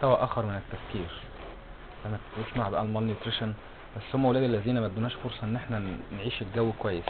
مستوى اخر من التفكير. انا مش مع بقى المال نيوتريشن، بس هم ولاد الذين ما ادوناش فرصه ان احنا نعيش الجو كويس.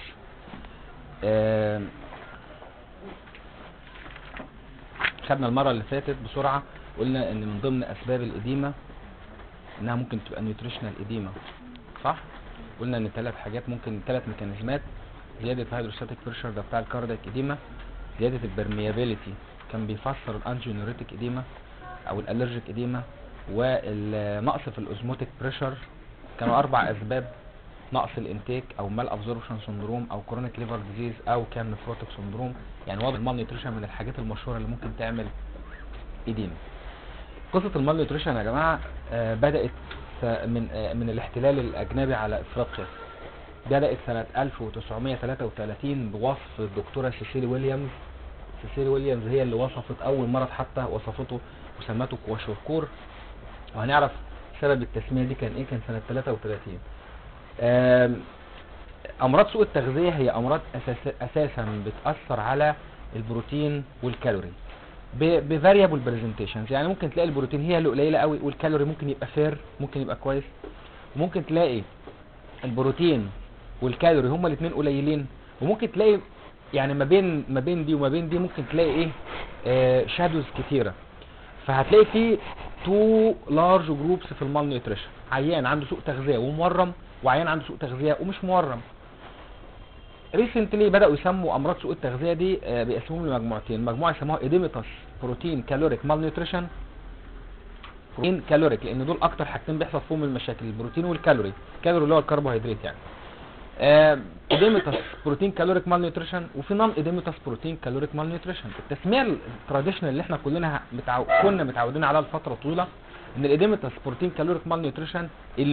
خدنا المره اللي فاتت بسرعه، قلنا ان من ضمن اسباب الاديمه انها ممكن تبقى نيوتريشنال اديمه، صح؟ قلنا ان 3 حاجات، ممكن 3 ميكانيزمات: زياده الهيدروستاتيك بريشر ده بتاع الكاردياك اديمه، زياده البرميابيليتي كان بيفسر الانجيونيوريتيك اديمه او الالرجيك اديمه، والنقص في الاوزموتيك بريشر. كانوا 4 اسباب: نقص الانتيك او مال ابزوربشن سندروم او كرونيك ليفر ديزيز او كان نفروتيك سندروم. يعني واضح المال نيوتريشن من الحاجات المشهوره اللي ممكن تعمل اديمه. قصه المال نيوتريشن يا جماعه بدات من الاحتلال الاجنبي على افريقيا. بدات سنه 1933 بوصف الدكتوره سيسيلي ويليامز. سيسيلي ويليامز هي اللي وصفت اول مرض، حتى وصفته وسمته كواشوركور، وهنعرف سبب التسميه دي كان ايه. كان سنه 33. امراض سوء التغذيه هي امراض اساسا بتاثر على البروتين والكالوري بفاريبل برزنتيشنز. يعني ممكن تلاقي البروتين هي اللي قليله قوي، والكالوري ممكن يبقى فير، ممكن يبقى كويس. وممكن تلاقي البروتين والكالوري هما الاثنين قليلين، وممكن تلاقي يعني ما بين دي وما بين دي ممكن تلاقي ايه شادوز كتيره. فهتلاقي في 2 لارج جروبس في المال نيوتريشن: عيان عنده سوء تغذيه ومورم، وعيان عنده سوء تغذيه ومش مورم. ريسنتلي بداوا يسموا امراض سوء التغذيه دي بيقسموهم لمجموعتين: مجموعه يسموها ايديميتاس بروتين كالوريك مال نيوتريشن، بروتين كالوريك لان دول اكتر حاجتين بيحصل فيهم المشاكل، البروتين والكالوري. الكالوري اللي هو الكربوهيدرات يعني. ايديميتاس بروتين كالوريك مال نيوتريشن، وفي نون ايديميتاس بروتين كالوريك مال نيوتريشن. التسميه التراديشنال اللي احنا كلنا كنا متعودين عليها لفتره طويله ان الايديميتاس بروتين كالوريك مال نيوتريشن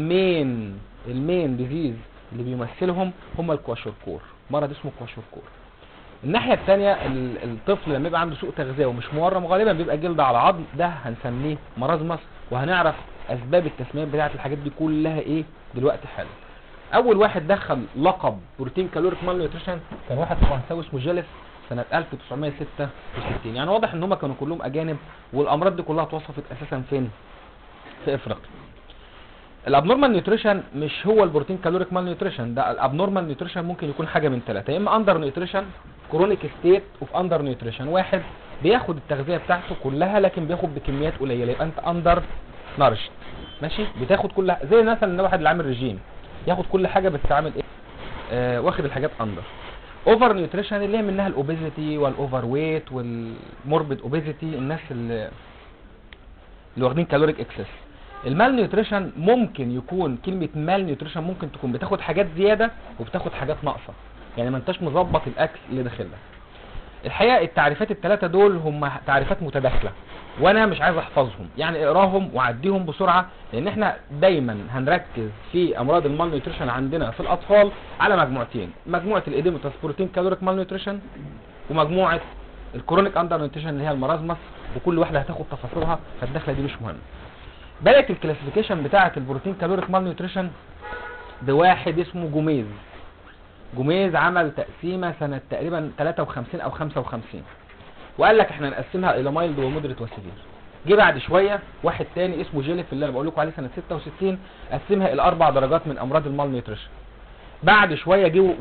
المين ديزيز اللي بيمثلهم هم الكواشوركور، مرض اسمه كواشوركور. الناحيه الثانيه الطفل لما يبقى عنده سوء تغذيه ومش مورم غالبا بيبقى جلد على عظم، ده هنسميه مرازمس، وهنعرف اسباب التسميه بتاعه الحاجات دي كلها ايه دلوقتي حالا. اول واحد دخل لقب بروتين كالوريك مال نيوتريشن كان واحد فرنساوي اسمه جيلس سنه 1966. يعني واضح ان هم كانوا كلهم اجانب، والامراض دي كلها اتوصفت اساسا فين؟ في افريقيا. الابنورمال نيوتريشن مش هو البروتين كالوريك مال نيوتريشن ده. الابنورمال نيوتريشن ممكن يكون حاجه من 3: يا اما اندر نيوتريشن، كرونيك ستيت اوف اندر نيوتريشن، واحد بياخد التغذيه بتاعته كلها لكن بياخد بكميات قليله، يبقى انت اندر نارش، ماشي، بتاخد كلها. زي مثلا ان واحد اللي عامل ريجيم ياخد كل حاجه بس عامل ايه؟ واخد الحاجات اندر. اوفر نيوتريشن اللي هي منها الاوبيزيتي والاوفر ويت والموربيد اوبيزيتي، الناس اللي واخدين كالوريك اكسس. المال نيوتريشن ممكن يكون، كلمه مال نيوتريشن ممكن تكون بتاخد حاجات زياده وبتاخد حاجات ناقصه، يعني ما انتش مظبط الاكل اللي داخلك. الحقيقه التعريفات ال3 دول هم تعريفات متداخله، وانا مش عايز احفظهم، يعني اقراهم وعديهم بسرعه، لان احنا دايما هنركز في امراض المال نيوتريشن عندنا في الاطفال على مجموعتين: مجموعه الايديميتاس بروتين كالوريك مال نيوتريشن، ومجموعه الكرونيك اندر نيوتريشن اللي هي المرازمس، وكل واحده هتاخد تفاصيلها، فالدخله دي مش مهمه. بدات الكلاسيفيكيشن بتاعه البروتين كالوريك مال نيوتريشن بواحد اسمه جوميز عمل تقسيمه سنه تقريبا 53 او 55، وقال لك احنا نقسمها الى مايلد ومودريت وسيفير. جه بعد شويه واحد تاني اسمه جيليف اللي انا بقول لكم عليه سنه 66، قسمها الى 4 درجات من امراض المال نيوتريشن. بعد شويه جه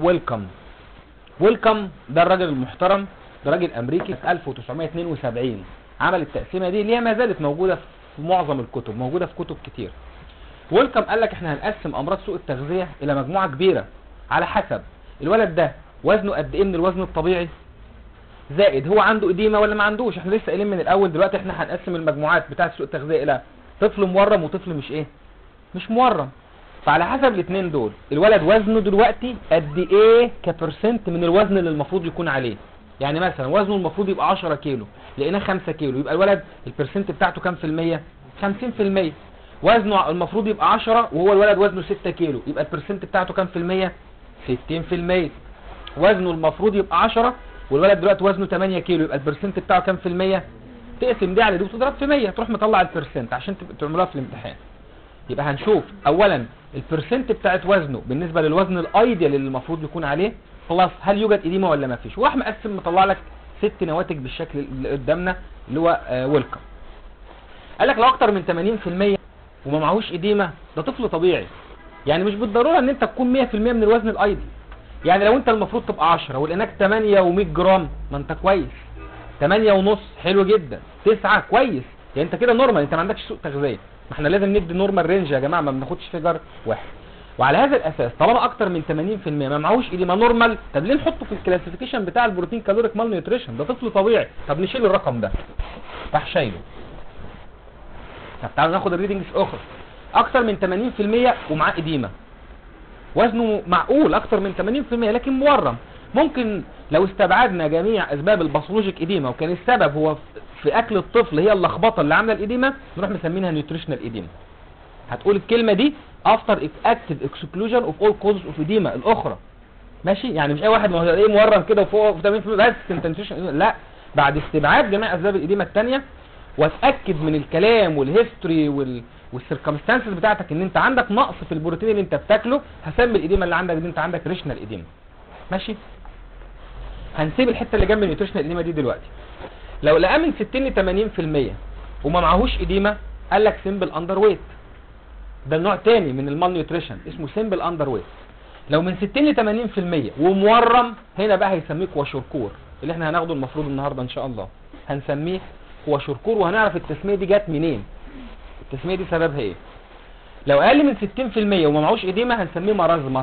ويلكم ده الراجل المحترم، ده راجل امريكي في 1972 عمل التقسيمه دي اللي هي ما زالت موجوده في معظم الكتب، موجوده في كتب كتير. ويلكم قال لك احنا هنقسم امراض سوء التغذيه الى مجموعه كبيره على حسب الولد ده وزنه قد ايه من الوزن الطبيعي، زائد هو عنده اديمه ولا ما عندوش. احنا لسه قايلين من الاول دلوقتي احنا هنقسم المجموعات بتاعه سوء التغذيه الى طفل مورم وطفل مش مورم. فعلى حسب الاثنين دول الولد وزنه دلوقتي قد ايه كبرسنت من الوزن اللي المفروض يكون عليه. يعني مثلا وزنه المفروض يبقى 10 كيلو، لقيناه 5 كيلو، يبقى الولد البرسنت بتاعته كام في المية؟ 50%. وزنه المفروض يبقى 10 وهو الولد وزنه 6 كيلو، يبقى البرسنت بتاعته كام في المية؟ 60%. وزنه المفروض يبقى 10 والولد دلوقتي وزنه 8 كيلو، يبقى البرسنت بتاعه كام في المية؟ تقسم دي على دي وتضرب في 100 تروح مطلع البرسنت عشان تعملوها في الامتحان. يبقى هنشوف اولا البرسنت بتاعت وزنه بالنسبه للوزن الايديال اللي المفروض يكون عليه، خلاص هل يوجد اديمه ولا ما فيش، وراح مقسم مطلع لك 6 نواتج بالشكل اللي قدامنا اللي هو ويلكم. قال لك لو اكتر من 80% وما معهوش اديمه ده طفل طبيعي. يعني مش بالضروره ان انت تكون 100% من الوزن الايدي. يعني لو انت المفروض تبقى 10 ولقيناك 8 و100 جرام ما انت كويس. 8 ونص حلو جدا. 9 كويس. يعني انت كده نورمال، انت ما عندكش سوء تغذيه. ما احنا لازم ندي نورمال رينج يا جماعه، ما بناخدش فيجر واحد. وعلى هذا الاساس طالما اكتر من 80% ما معهوش اديمه نورمال، طب ليه نحطه في الكلاسيفيكيشن بتاع البروتين كالوريك مال نيوتريشن؟ ده طفل طبيعي. طب نشيل الرقم ده. راح شايله. طب تعالوا ناخد الريدنجز اخرى. اكتر من 80% ومعاه اديمه. وزنه معقول اكتر من 80% لكن مورم. ممكن لو استبعدنا جميع اسباب الباثولوجيك اديمه وكان السبب هو في اكل الطفل هي اللخبطه اللي عامله الاديمه، نروح مسمينها نيوتريشنال اديمه. هتقول الكلمه دي افتر اكتيف اكسكلوجن اوف اول كوزز اوف اديمه الاخرى. ماشي؟ يعني مش اي واحد ما هو ايه مورم كده وفوق 80% بس انت نيوتريشنال، لا، بعد استبعاد جميع اسباب الاديمه الثانيه واتاكد من الكلام والهيستوري والسيركمستانسز بتاعتك ان انت عندك نقص في البروتين اللي انت بتاكله، هسمي الاديمه اللي عندك دي انت عندك ريشنال اديمه. ماشي؟ هنسيب الحته اللي جنب النيوتريشنال اديمه دي دلوقتي. لو لقاه من 60 ل 80% وما معهوش اديمه، قال لك سمبل اندر ويت. ده نوع تاني من المال نيوتريشن اسمه سمبل اندر ويت. لو من 60 ل 80% ومورم، هنا بقى هيسميه كواشوركور اللي احنا هناخده المفروض النهارده ان شاء الله. هنسميه كواشوركور وهنعرف التسميه دي جت منين. التسميه دي سببها ايه؟ لو اقل من 60% وما معهوش اديمه هنسميه مرازمس.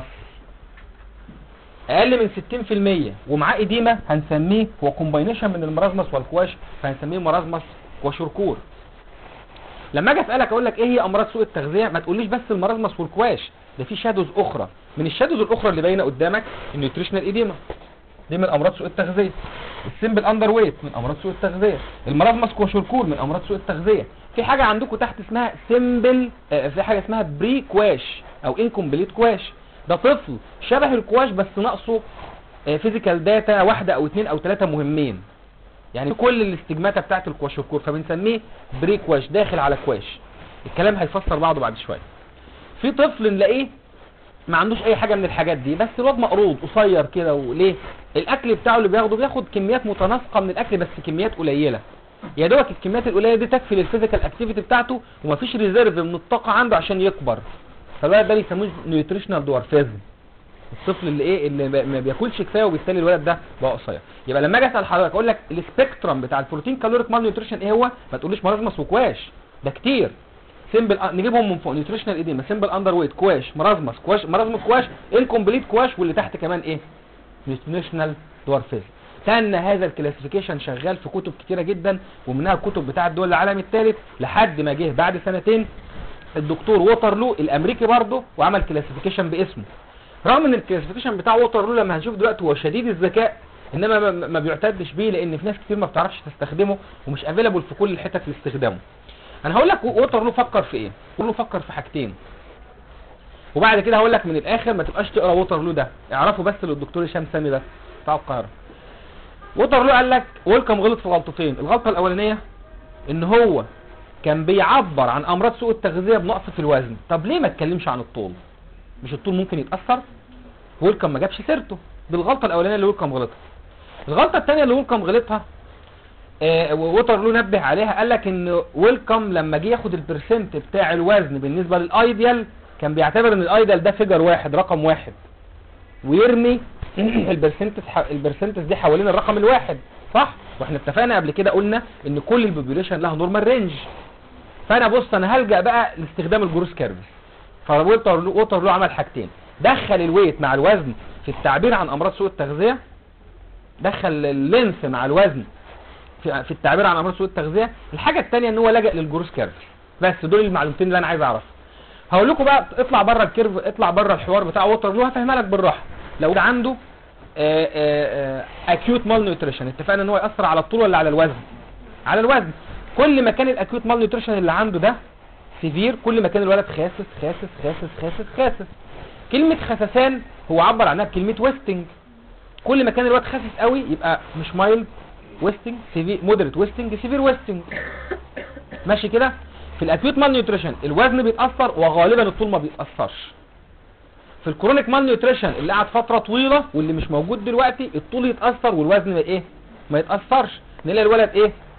اقل من 60% ومعاه اديمه هنسميه هو كومباينيشن من المرازمس والكواش، فهنسميه مرازمس كواشوركور. لما اجي اسالك اقول لك ايه هي امراض سوء التغذيه، ما تقوليش بس المرازمس والكواش، ده في شادوز اخرى. من الشادوز الاخرى اللي باينه قدامك النيوتريشنال اديمه دي من امراض سوء التغذيه، السمبل اندر ويت من امراض سوء التغذيه، المرازمس كواشوركور من امراض سوء التغذيه. في حاجه عندكم تحت اسمها سمبل، في حاجه اسمها بري كواش او انكمبليت كواش. ده طفل شبه الكواش بس ناقصه فيزيكال داتا واحده او اثنين او ثلاثه مهمين، يعني كل الاستجماتا بتاعت الكواشوركور، فبنسميه بري كواش داخل على كواش. الكلام هيفسر بعضه بعد شويه. في طفل نلاقيه ما عندوش اي حاجه من الحاجات دي، بس الواد مقروض قصير كده، وليه؟ الاكل بتاعه اللي بياخد كميات متناسقه من الاكل بس كميات قليله. يا دوبك الكميات القليله دي تكفي للفيزيكال اكتيفيتي بتاعته ومفيش ريزيرف من الطاقه عنده عشان يكبر. فالولد ده بيسموه نيوتريشنال دوارفيزم. الطفل اللي ايه اللي ما بياكلش كفايه وبالتالي الولد ده بقى قصير. يبقى لما اجي اسال حضرتك اقول لك السبيكترم بتاع البروتين كالوريك مال نيوتريشن ايه هو؟ ما تقوليش مرازمس وكواش، ده كتير. سمبل نجيبهم من فوق، نيوتريشنال اديما، سمبل اندر ويت، كواش، مرازمس، كواش، مرازمس كواش، انكمبليت كواش، واللي تحت كمان ايه؟ نيوتريشنال دوارفيزم. كان هذا الكلاسيفيكيشن شغال في كتب كتيره جدا، ومنها الكتب بتاعه دول العالم الثالث، لحد ما جه بعد سنتين الدكتور ووترلو الامريكي برضه وعمل كلاسيفيكيشن باسمه. رغم ان الكلاسيفيكيشن بتاع ووترلو لما هنشوف دلوقتي هو شديد الذكاء، انما ما بيعتدش بيه لان في ناس كتير ما بتعرفش تستخدمه ومش افيلابل في كل الحتت لاستخدامه. انا هقول لك ووترلو فكر في ايه؟ ووترلو فكر في حاجتين، وبعد كده هقول لك من الاخر ما تبقاش تقرا ووترلو ده، اعرفه بس للدكتور هشام سامي بس بتاع القاهره. ووترلو قال لك ويلكم غلط في غلطتين. الغلطه الاولانيه ان هو كان بيعبر عن امراض سوء التغذيه بنقص في الوزن. طب ليه ما اتكلمش عن الطول؟ مش الطول ممكن يتاثر؟ ويلكم ما جابش سيرته. دي الغلطه الاولانيه اللي ويلكم غلطها. الغلطه الثانيه اللي ويلكم غلطها ووترلو نبه عليها، قال لك ان ويلكم لما جه ياخد البرسنت بتاع الوزن بالنسبه للايديال كان بيعتبر ان الايديال ده فيجر واحد، رقم واحد، ويرمي البرسنتس دي حوالين الرقم الواحد، صح؟ واحنا اتفقنا قبل كده قلنا ان كل البوبيوليشن لها نورمال رينج. فانا بص انا هلجأ بقى لاستخدام الجروس كيرف. فوترلو عمل حاجتين، دخل الويت مع الوزن في التعبير عن امراض سوء التغذيه، دخل اللينس مع الوزن في التعبير عن امراض سوء التغذيه. الحاجه الثانيه ان هو لجأ للجروس كيرف. بس دول المعلومتين اللي انا عايز اعرفها. هقول لكم بقى اطلع بره الكيرف، اطلع بره الحوار بتاع ووترلو، هفهمها لك بالراحه. لو ده عنده اكيوت مال نيوتريشن، اتفقنا ان هو ياثر على الطول ولا على الوزن؟ على الوزن. كل ما كان الاكيوت مال نيوتريشن اللي عنده ده سيفير، كل ما كان الولد خاسس خاسس خاسس خاسس خاسس. كلمه خسسان هو عبر عنها بكلمه ويستنج. كل ما كان الولد خاسس قوي يبقى مش مايلد ويستنج، سيفير مودريت ويستنج، سيفير ويستنج. ماشي كده؟ في الاكيوت مال نيوتريشن الوزن بيتاثر وغالبا الطول ما بيتاثرش. في الكرونيك مال نيوتريشن اللي قعد فتره طويله واللي مش موجود دلوقتي الطول يتاثر والوزن ايه؟ ما يتاثرش. نلاقي الولد ايه؟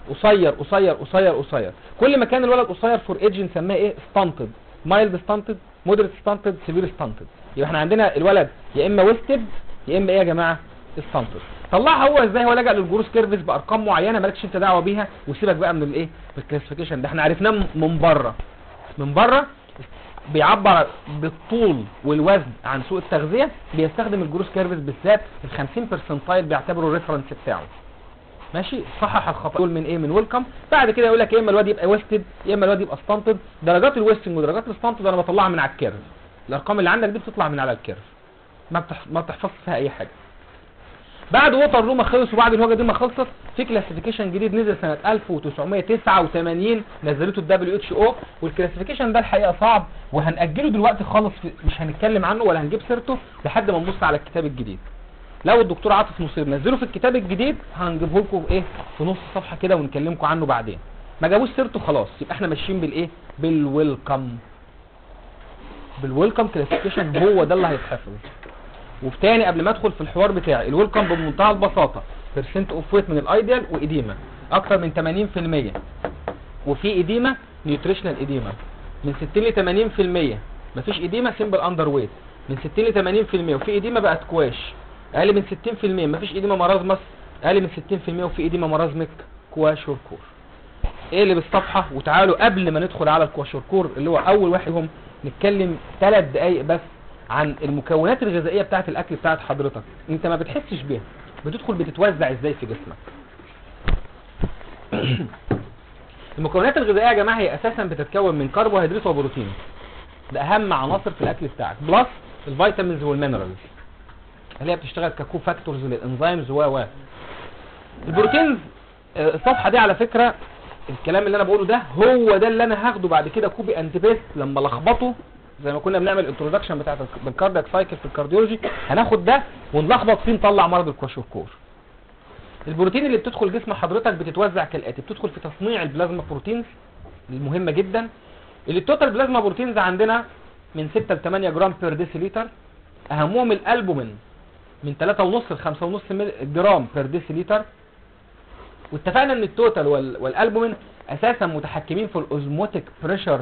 قصير قصير قصير قصير. كل ما كان الولد قصير فور ايدج نسميه ايه؟ ستانتد، مايلد ستانتد، مودريت ستانتد، سيفير ستانتد. يبقى احنا عندنا الولد يا اما ويستد يا اما ايه يا جماعه؟ ستانتد. طلعها هو ازاي؟ هو لجأ للجروس كيرفز بارقام معينه مالكش انت دعوه بيها، وسيبك بقى من الايه؟ بالكلاسيفيكيشن ده احنا عرفناه من بره. من بره بيعبر بالطول والوزن عن سوء التغذيه، بيستخدم الجروس كيرفز بالذات ال 50 برسنتايل بيعتبره الريفرنس بتاعه. ماشي؟ صحح الخطا دول من ايه؟ من ويلكم. بعد كده يقول لك يا اما الواد يبقى ويستد يا اما الواد يبقى ستانتد. درجات الويستنج ودرجات الستانتد انا بطلعها من على الكيرف. الارقام اللي عندك دي بتطلع من على الكيرف، ما بتحفظش فيها اي حاجه. بعد ووتر لو ما خلص وبعد الهوجه دي ما خلصت، في كلاسيفيكيشن جديد نزل سنه 1989 نزلته WHO. والكلاسيفيكيشن ده الحقيقه صعب وهنأجله دلوقتي خالص، مش هنتكلم عنه ولا هنجيب سيرته لحد ما نبص على الكتاب الجديد. لو الدكتور عاطف نصير نزله في الكتاب الجديد هنجيبه لكم ايه؟ في نص صفحه كده ونكلمكم عنه بعدين. ما جابوش سيرته خلاص، يبقى احنا ماشيين بالايه؟ بالويلكم. بالويلكم كلاسيفيكيشن هو ده اللي هيتحفظ. وبتاني قبل ما ادخل في الحوار بتاعي، الويلكم بمنتهى البساطه برسنت اوف ويت من الايديال واديما اكتر من 80%، وفي اديما نيوتريشنال اديما من 60 ل 80%، مفيش اديما سيمبل اندر ويت من 60 ل 80%، وفي اديما بقت كواش اقل من 60%، مفيش اديما مرازمس اقل من 60%، وفي اديما مرازمك كواشوركور. اقلب الصفحه وتعالوا قبل ما ندخل على الكواشوركور اللي هو اول واحد هم نتكلم 3 دقايق بس عن المكونات الغذائيه بتاعه الاكل بتاعه حضرتك. انت ما بتحسش بيها، بتدخل بتتوزع ازاي في جسمك. المكونات الغذائيه يا جماعه هي اساسا بتتكون من كربوهيدرات وبروتين، ده اهم عناصر في الاكل بتاعك، بلس الفيتامينز والمينرالز اللي هي بتشتغل ككو فاكتورز للانزيمز البروتينز. الصفحه دي على فكره الكلام اللي انا بقوله ده هو ده اللي انا هاخده بعد كده كوبي اند بيست لما لخبطه زي ما كنا بنعمل انترودكشن بتاعت الكاردياك سايكل في الكارديولوجي، هناخد ده ونلخبط فيه نطلع مرض الكواشوركور. البروتين اللي بتدخل جسم حضرتك بتتوزع كالاتي: بتدخل في تصنيع البلازما بروتينز المهمه جدا، اللي التوتال بلازما بروتينز عندنا من 6 ل 8 جرام بير ديسيليتر، اهمهم الالبومين من 3.5 ل 5.5 جرام بير ديسيليتر. واتفقنا ان التوتال والالبومين اساسا متحكمين في الاوزموتيك بريشر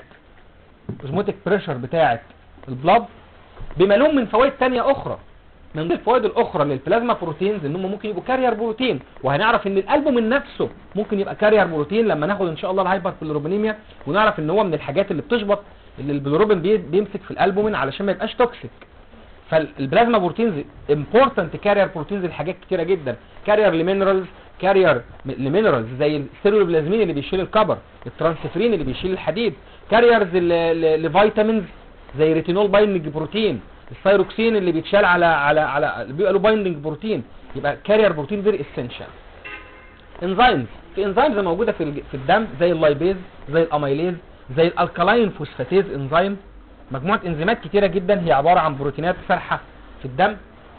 بتاعه البلاد، بما لهم من فوائد ثانيه اخرى. من الفوائد الاخرى للبلازما بروتينز انهم ممكن يبقوا كارير بروتين، وهنعرف ان الالبومين نفسه ممكن يبقى كارير بروتين لما ناخد ان شاء الله الهايبر بيليروبينيميا، ونعرف ان هو من الحاجات اللي بتشبط اللي البيليروبين بيمسك في الالبومين علشان ما يبقاش توكسيك. فالبلازما بروتينز امبورتنت كارير بروتينز لحاجات كتيره جدا، كارير لمينرالز، كارير لمينرالز زي السيرولوبلازمين اللي بيشيل الكبر، الترانسفيرين اللي بيشيل الحديد، كاريرز لفيتامينز زي ريتينول بايندنج بروتين، الثايروكسين اللي بيتشال على بيبقى له بايندنج بروتين، يبقى كارير بروتين فيري اسينشال. انزيمز، في انزيمز موجوده في الدم زي اللايبيز، زي الاميليز، زي الالكالاين فوسفاتيز انزيم، مجموعه انزيمات كتيره جدا هي عباره عن بروتينات سارحه في الدم.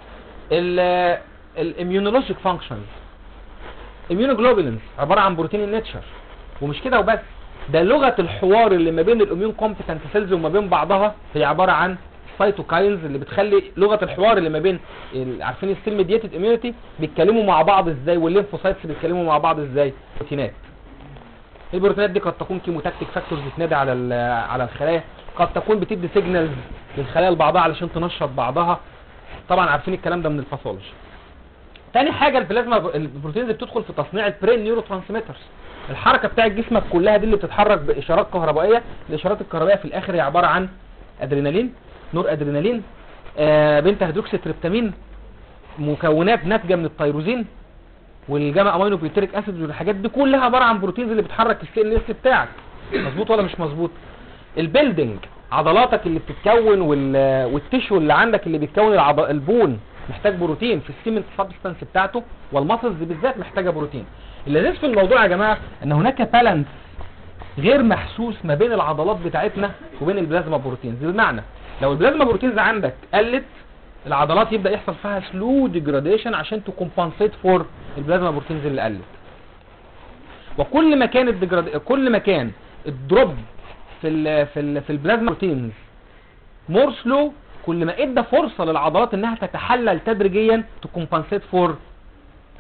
الاميونولوجيك فانكشنز، اميونوجلوبولينز عباره عن بروتين النيتشر. ومش كده وبس، ده لغه الحوار اللي ما بين الاميون كومبتنت سيلز وما بين بعضها هي عباره عن سايتوكاينز اللي بتخلي لغه الحوار اللي ما بين عارفين السيل ميديتد اميونيتي بيتكلموا مع بعض ازاي، والليمفوسايتس بيتكلموا مع بعض ازاي. بروتينات، البروتينات دي قد تكون كيموتاكتيك فاكتورز بتنادي على الخلايا، قد تكون بتدي سيجنالز للخلايا لبعضها علشان تنشط بعضها. طبعا عارفين الكلام ده من الباثولوجي. تاني حاجه البلازما البروتينز بتدخل في تصنيع البرين نيورو ترانسميترز، الحركه بتاعه جسمك كلها دي اللي بتتحرك باشارات كهربائيه. الاشارات الكهربائيه في الاخر هي عباره عن ادرينالين، نور ادرينالين، بنتا هيدروكسي تريبتامين، مكونات ناتجه من التيروزين والجاما امينو بيوتريك اسيد، والحاجات دي كلها عباره عن بروتينز اللي بتحرك السي ان اس بتاعك. مظبوط ولا مش مظبوط؟ البيلدنج، عضلاتك اللي بتتكون والتيشو اللي عندك اللي بيتكون البون محتاج بروتين في السيمنت سبستانس بتاعته، والماسلز بالذات محتاجه بروتين. اللذيذ في الموضوع يا جماعه ان هناك بالانس غير محسوس ما بين العضلات بتاعتنا وبين البلازما بروتينز. بمعنى لو البلازما بروتينز عندك قلت، العضلات يبدا يحصل فيها سلو ديجراديشن عشان تكمبنسيت فور البلازما بروتينز اللي قلت. وكل ما كان كل ما كان الدروب في البلازما بروتينز مور سلو، كل ما ادى فرصه للعضلات انها تتحلل تدريجيا تكمبنسيت فور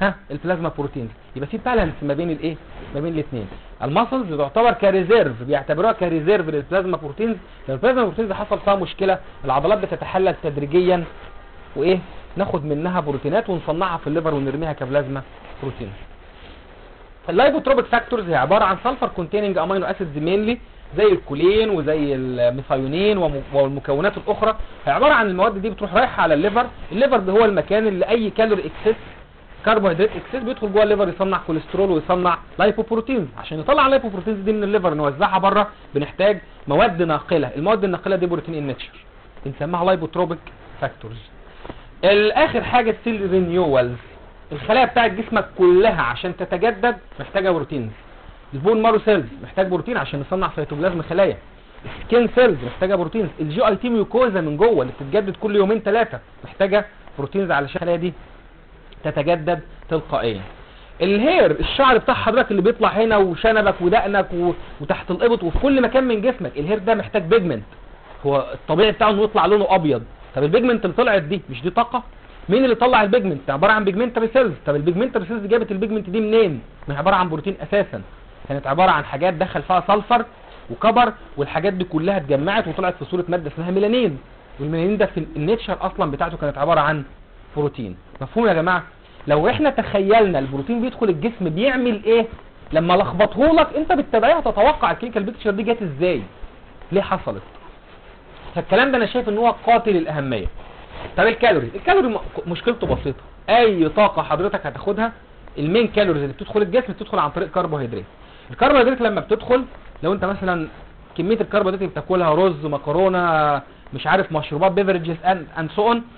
البلازما بروتينز. يبقى في بالانس ما بين الايه، ما بين الاثنين. الماسلز تعتبر كريزيرف، بيعتبروها كريزيرف للبلازما بروتينز. لو البلازما بروتينز حصل فيها مشكله العضلات بتتحلل تدريجيا وايه، ناخد منها بروتينات ونصنعها في الليفر ونرميها كبلازما بروتينز. اللايبوتروبيك فاكتورز هي عباره عن سلفر كونتيننج امينو اسيدز مينلي زي الكولين وزي الميثايونين والمكونات الاخرى. هي عباره عن المواد دي بتروح رايحه على الليفر. الليفر ده هو المكان اللي اي كالوري اكسس، كربوهيدرات اكسس، بيدخل جوه الليفر يصنع كوليسترول ويصنع لايبوبروتينز. عشان يطلع اللايبوبروتينز دي من الليفر نوزعها بره بنحتاج مواد ناقله. المواد الناقله دي بروتين ان نيتشر بنسميها لايبوتروبيك فاكتورز. الاخر حاجه السيل رينيوالز. الخلايا بتاعت جسمك كلها عشان تتجدد محتاجه بروتينز. البون مارو سيلز محتاج بروتين عشان نصنع سيتوبلازم خلايا. السكين سيلز محتاجه بروتينز. الجي اي تي ميوكوزا من جوه اللي بتتجدد كل يومين ثلاثه محتاجه بروتينز علشان الخلايا دي تتجدد تلقائيا. الهير، الشعر بتاع حضرتك اللي بيطلع هنا وشنبك ودقنك وتحت الابط وفي كل مكان من جسمك، الهير ده محتاج بيجمنت. هو الطبيعي بتاعه انه يطلع لونه ابيض. طب البيجمنت اللي طلعت دي مش دي طاقه؟ مين اللي طلع البيجمنت؟ عباره عن بيجمنتري سيلز. طب البيجمنتري سيلز جابت البيجمنت دي منين؟ ما هي عباره عن بروتين اساسا. كانت عباره عن حاجات دخل فيها سلفر وكبر، والحاجات دي كلها اتجمعت وطلعت في صوره ماده اسمها ميلانين. والميلانين ده في النيتشر اصلا بتاعته كانت عباره عن بروتين. مفهوم يا جماعه؟ لو احنا تخيلنا البروتين بيدخل الجسم بيعمل ايه، لما لخبطه لك انت بالتبعيه هتتوقع الكلينيكال بيكتشر دي جت ازاي، ليه حصلت. فالكلام ده انا شايف ان هو قاتل الاهميه. طب الكالوري مشكلته بسيطه. اي طاقه حضرتك هتاخدها، المين كالوريز اللي بتدخل الجسم بتدخل عن طريق كربوهيدرات. الكربوهيدرات لما بتدخل، لو انت مثلا كميه الكربوهيدرات اللي بتاكلها رز، مكرونه، مش عارف مشروبات، بيفرجز اند سو اون،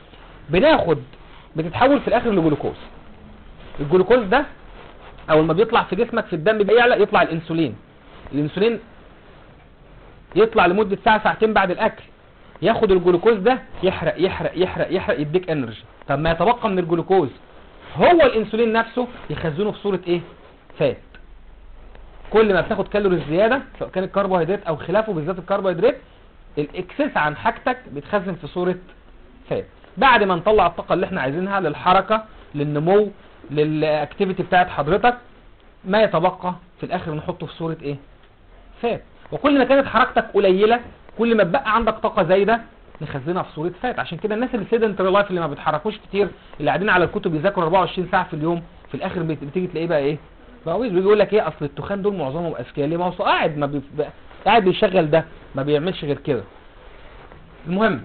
بتتحول في الاخر لجلوكوز. الجلوكوز ده اول ما بيطلع في جسمك في الدم بيعلى، يطلع الانسولين. الانسولين يطلع لمده ساعه ساعتين بعد الاكل، ياخد الجلوكوز ده يحرق يحرق يحرق يحرق يديك انرجي. طب ما يتبقى من الجلوكوز هو الانسولين نفسه يخزنه في صوره ايه؟ فات. كل ما بتاخد كالوريز زياده سواء كان الكربوهيدرات او خلافه، بالذات الكربوهيدرات، الاكسس عن حاجتك بيتخزن في صوره فات. بعد ما نطلع الطاقه اللي احنا عايزينها للحركه، للنمو، للاكتيفيتي بتاعت حضرتك، ما يتبقى في الاخر نحطه في صوره ايه؟ فات. وكل ما كانت حركتك قليله كل ما بقى عندك طاقه زايده نخزنها في صوره فات. عشان كده الناس اللي سيدنتري لايف اللي ما بيتحركوش كتير، اللي قاعدين على الكتب يذاكروا 24 ساعه في اليوم، في الاخر بتيجي تلاقيه بقى ايه؟ بقى بيجي يقول لك ايه، اصل التخان دول معظمهم اذكياء. ليه؟ ما هو قاعد قاعد بيشغل ده، ما بيعملش غير كده. المهم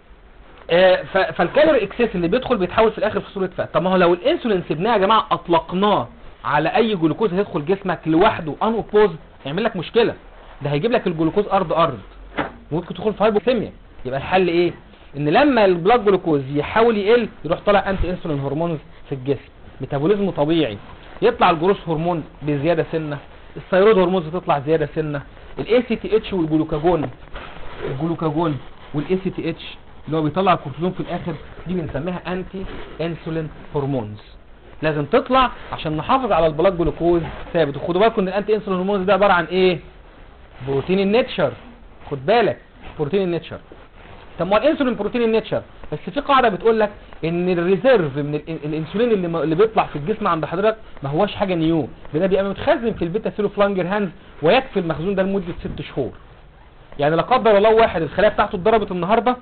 فالكالوري اكسس اللي بيدخل بيتحول في الاخر في صوره فات. طب ما هو لو الانسولين سيبناه يا جماعه اطلقناه على اي جلوكوز هيدخل جسمك لوحده ان اوبوز هيعمل لك مشكله. ده هيجيب لك الجلوكوز ارض ممكن تدخل في هايبوكسيميا. يبقى الحل ايه؟ ان لما البلاد جلوكوز يحاول يقل يروح طالع انتي انسولين هرمونز في الجسم، ميتابوليزم طبيعي، يطلع الجروث هرمون بزياده سنه، الثيرويد هرمونز تطلع زياده سنه، الاي سي تي اتش والجلوكاجون والاي سي تي اتش اللي هو بيطلع الكورتيزون في الاخر، دي بنسميها انتي انسولين هرمونز. لازم تطلع عشان نحافظ على البلاد جلوكوز ثابت. وخدوا بالكم ان الانتي انسولين هرمونز ده عباره عن ايه؟ بروتين النيتشر. خد بالك، بروتين النيتشر. طب ما الانسولين بروتين النيتشر، بس في قاعده بتقول لك ان الريزيرف من الانسولين اللي بيطلع في الجسم عند حضرتك ما هوش حاجه نيو، ده بيبقى متخزن في البيتا سيلوفلانجر هانز ويكفي المخزون ده لمده 6 شهور. يعني لا قدر الله واحد الخلايا بتاعته اتضربت النهارده،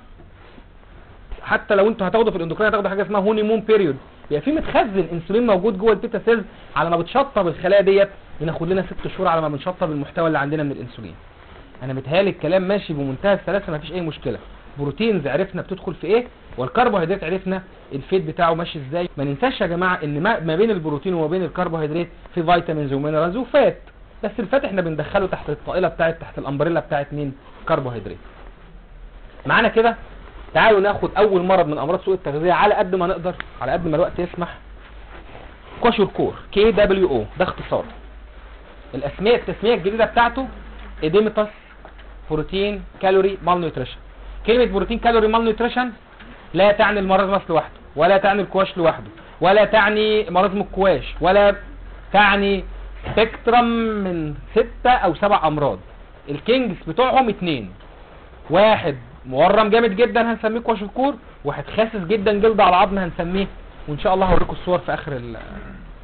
حتى لو انتوا هتاخدوا في الاندوكراين هتاخدوا حاجه اسمها هوني مون بيريود، يبقى في متخزن انسولين موجود جوه البيتا سيلز على ما بتشطب الخلايا ديت، بناخد لنا 6 شهور على ما بنشطب المحتوى اللي عندنا من الانسولين. انا متهيألي الكلام ماشي بمنتهى السلاسه، ما فيش اي مشكله. بروتينز عرفنا بتدخل في ايه، والكربوهيدرات عرفنا الفيت بتاعه ماشي ازاي. ما ننساش يا جماعه ان ما بين البروتين وما بين الكربوهيدرات في فيتامينز ومينرالز وفات، بس الفات احنا بندخله تحت الطائله بتاعت تحت الامبريلا بتاعت مين؟ كربوهيدرات. معانا كده. تعالوا ناخد اول مرض من امراض سوء التغذيه على قد ما نقدر، على قد ما الوقت يسمح. كواشوركور، KWO، ده اختصار. التسميه الجديده بتاعته اديمتاس بروتين كالوري مال نيوتريشن. كلمه بروتين كالوري مال نيوتريشن لا تعني المرض لوحده، ولا تعني الكواش لوحده، ولا تعني مرض الكواش، ولا تعني سبيكترم من 6 أو 7 امراض. الكينجز بتوعهم 2، واحد مورم جامد جدا هنسميه كواشوركور، واحد خاسس جدا جلد على عظم هنسميه، وان شاء الله هوريكم الصور في اخر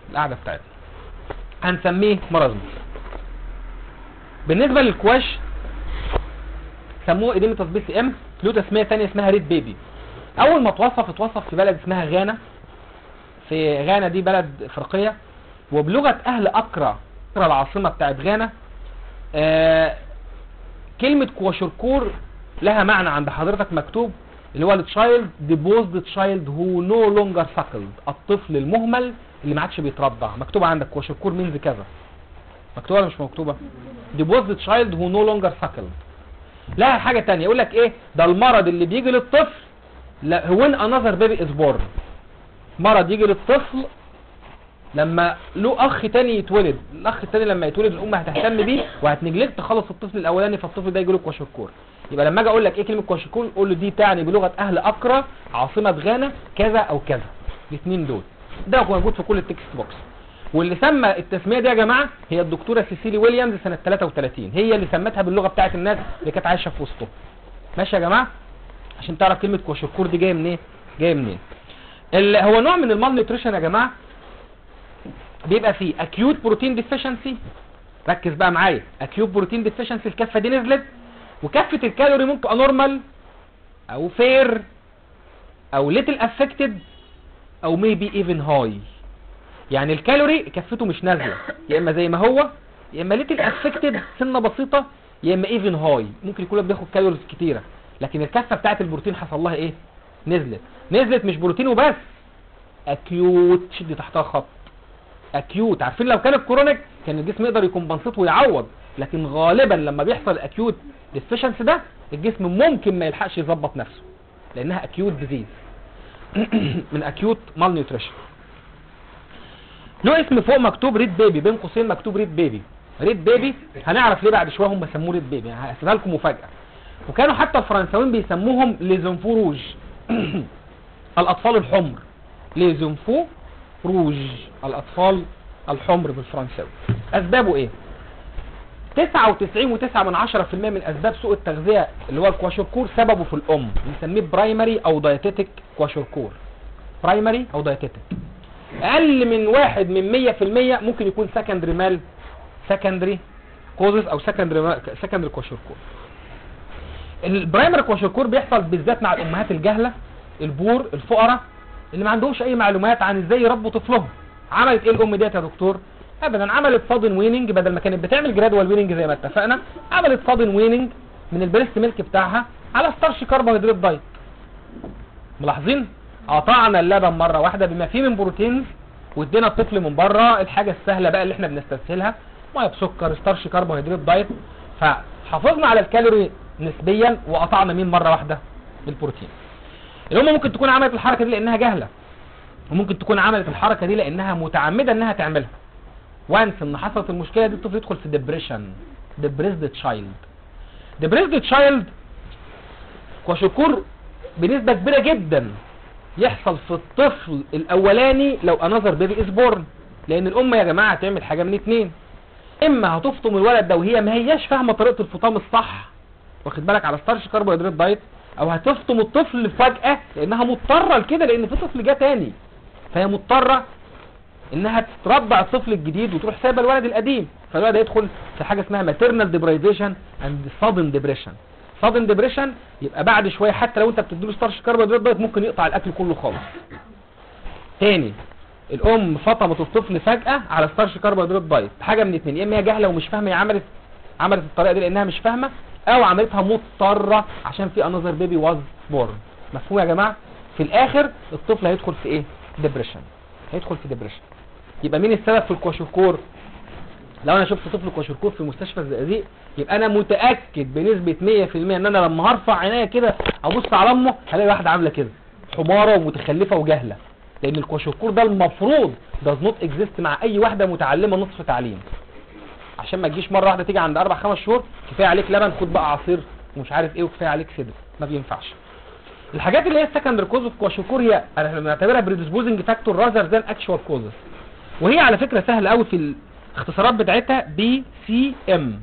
القعده بتاعتنا هنسميه مرض. بالنسبه للكواش سموه اديمتس بي سي ام، له تسميه ثانيه اسمها ريد بيبي. اول ما اتوصف في بلد اسمها غانا. في غانا دي بلد افريقيه، وبلغه اهل اكرا العاصمه بتاعت غانا كلمه كواشوركور لها معنى عند حضرتك مكتوب اللي هو التشايلد ديبوزد تشايلد هو نو لونجر ساكلد، الطفل المهمل اللي ما عادش بيترضع. مكتوبه عندك كواشوركور مينز كذا، مكتوبه ولا مش مكتوبه؟ ديبوزد تشايلد هو نو لونجر ساكلد. لها حاجه ثانيه يقول لك ايه ده المرض اللي بيجي للطفل وين انذر بيبي از بورن، مرض يجي للطفل لما له اخ تاني يتولد. الاخ التاني لما يتولد الام هتهتم بيه وهتنجلكت تخلص الطفل الاولاني، فالطفل ده يجي له كواشوركور. يبقى لما اجي اقول لك ايه كلمه كواشوركور قول له دي تعني بلغه اهل اكرا عاصمه غانا كذا او كذا. الاثنين دول ده موجود في كل التكست بوكس. واللي سمى التسميه دي يا جماعه هي الدكتوره سيسيلي ويليامز سنه 33، هي اللي سمتها باللغه بتاعت الناس اللي كانت عايشه في وسطهم. ماشي يا جماعه؟ عشان تعرف كلمه كواشوركور دي جايه منين؟ جايه منين؟ هو نوع من المال نيوتريشن يا جماعه بيبقى فيه اكيوت بروتين ديفيشنسي. ركز بقى معايا، اكيوت بروتين ديفيشنسي الكفه دي نزلت، وكفه الكالوري ممكن انورمال او فير او ليتل افكتد او ميبي ايفن هاي. يعني الكالوري كفته مش نازله، يا اما زي ما هو يا اما ليتل افكتد سنه بسيطه يا اما ايفن هاي، ممكن يكون بياخد كالوريز كتيره، لكن الكفه بتاعت البروتين حصل لها ايه؟ نزلت مش بروتين وبس، اكيوت. شد تحتها خط اكيوت. عارفين لو كانت كرونيك كان الجسم يقدر يكمبنسيت ويعوض، لكن غالبا لما بيحصل اكيوت ديفيشنس ده الجسم ممكن ما يلحقش يظبط نفسه لانها اكيوت ديزيز من اكيوت مال نيوتريشن. له اسم فوق مكتوب ريد بيبي، بين قوسين مكتوب ريد بيبي. ريد بيبي هنعرف ليه بعد شويه هم سموه ريد بيبي، هسيبها لكم مفاجاه. وكانوا حتى الفرنساويين بيسموهم ليزونفو روج الاطفال الحمر. ليزونفو روج الاطفال الحمر بالفرنساوي. اسبابه ايه؟ 99.9% من اسباب سوء التغذيه اللي هو الكواشوركور سببه في الام، بنسميه برايمري او دايتيتك كواشوركور. برايمري او دايتيتك. اقل من 1% ممكن يكون سكندري سكندري كوزز او سكندري كواشوركور. البرايمري كواشوركور بيحصل بالذات مع الامهات الجهله البور الفقراء اللي ما عندهمش اي معلومات عن ازاي يربوا طفلهم. عملت ايه الام ديت يا دكتور؟ ابدا، عملت صادن ويننج. بدل ما كانت بتعمل جرادوال ويننج زي ما اتفقنا، عملت صادن ويننج من البريست ميلك بتاعها على ستارش كربوهيدرات دايت. ملاحظين؟ قطعنا اللبن مره واحده بما فيه من بروتينز وادينا الطفل من بره الحاجه السهله بقى اللي احنا بنستسهلها، ميه بسكر ستارش كربوهيدرات دايت، فحافظنا على الكالوري نسبيا وقطعنا مين مره واحده؟ البروتين. الام ممكن تكون عملت الحركه دي لانها جاهله، وممكن تكون عملت الحركه دي لانها متعمده انها تعملها. وانس ان حصلت المشكله دي الطفل يدخل في ديبريشن. ديبريسد تشايلد. ديبريسد تشايلد كواشوركور بنسبه كبيره جدا يحصل في الطفل الاولاني لو انذر بيبي از بورن. لان الام يا جماعه هتعمل حاجه من اتنين، اما هتفطم الولد ده وهي ما هياش فاهمه طريقه الفطام الصح، واخد بالك، على ستارش كربوهيدرات دايت، او هتفطم الطفل فجاه لانها مضطره لكده لان في طفل جه تاني، فهي مضطره انها تربع الطفل الجديد وتروح سايبه الولد القديم، فالولد يدخل في حاجه اسمها ماتيرنال ديبرايفيشن اند سادن ديبريشن. سادن ديبريشن يبقى بعد شويه حتى لو انت بتديله ستارش كربوهيدرات دايت ممكن يقطع الاكل كله خالص. تاني، الام فطمت الطفل فجاه على ستارش كربوهيدرات دايت، حاجه من اتنين، يا اما هي جاهله ومش فاهمه هي عملت الطريقه دي لانها مش فاهمه، او عملتها مضطره عشان في انذر بيبي واز بورن. مفهوم يا جماعه؟ في الاخر الطفل هيدخل في ايه؟ ديبريشن. هيدخل في ديبريشن. يبقى مين السبب في الكواشوركور؟ لو انا شفت طفل كواشوركور في مستشفى الزقازيق يبقى انا متاكد بنسبه 100% ان انا لما هرفع عينيا كده ابص على امه هلاقي واحده عامله كده حماره ومتخلفه وجاهله، لان الكواشوركور ده المفروض does not exist مع اي واحده متعلمه نصف تعليم. عشان ما تجيش مره واحده تيجي عند 4-5 شهور كفايه عليك لبن خد بقى عصير ومش عارف ايه وكفايه عليك صدر، ما بينفعش. الحاجات اللي هي السكندري كوز اوف كواشوركور هي احنا بنعتبرها بريدسبوزنج فاكتور راذر ذان اكشوال كوزز، وهي على فكره سهله قوي في الاختصارات بتاعتها بي سي ام،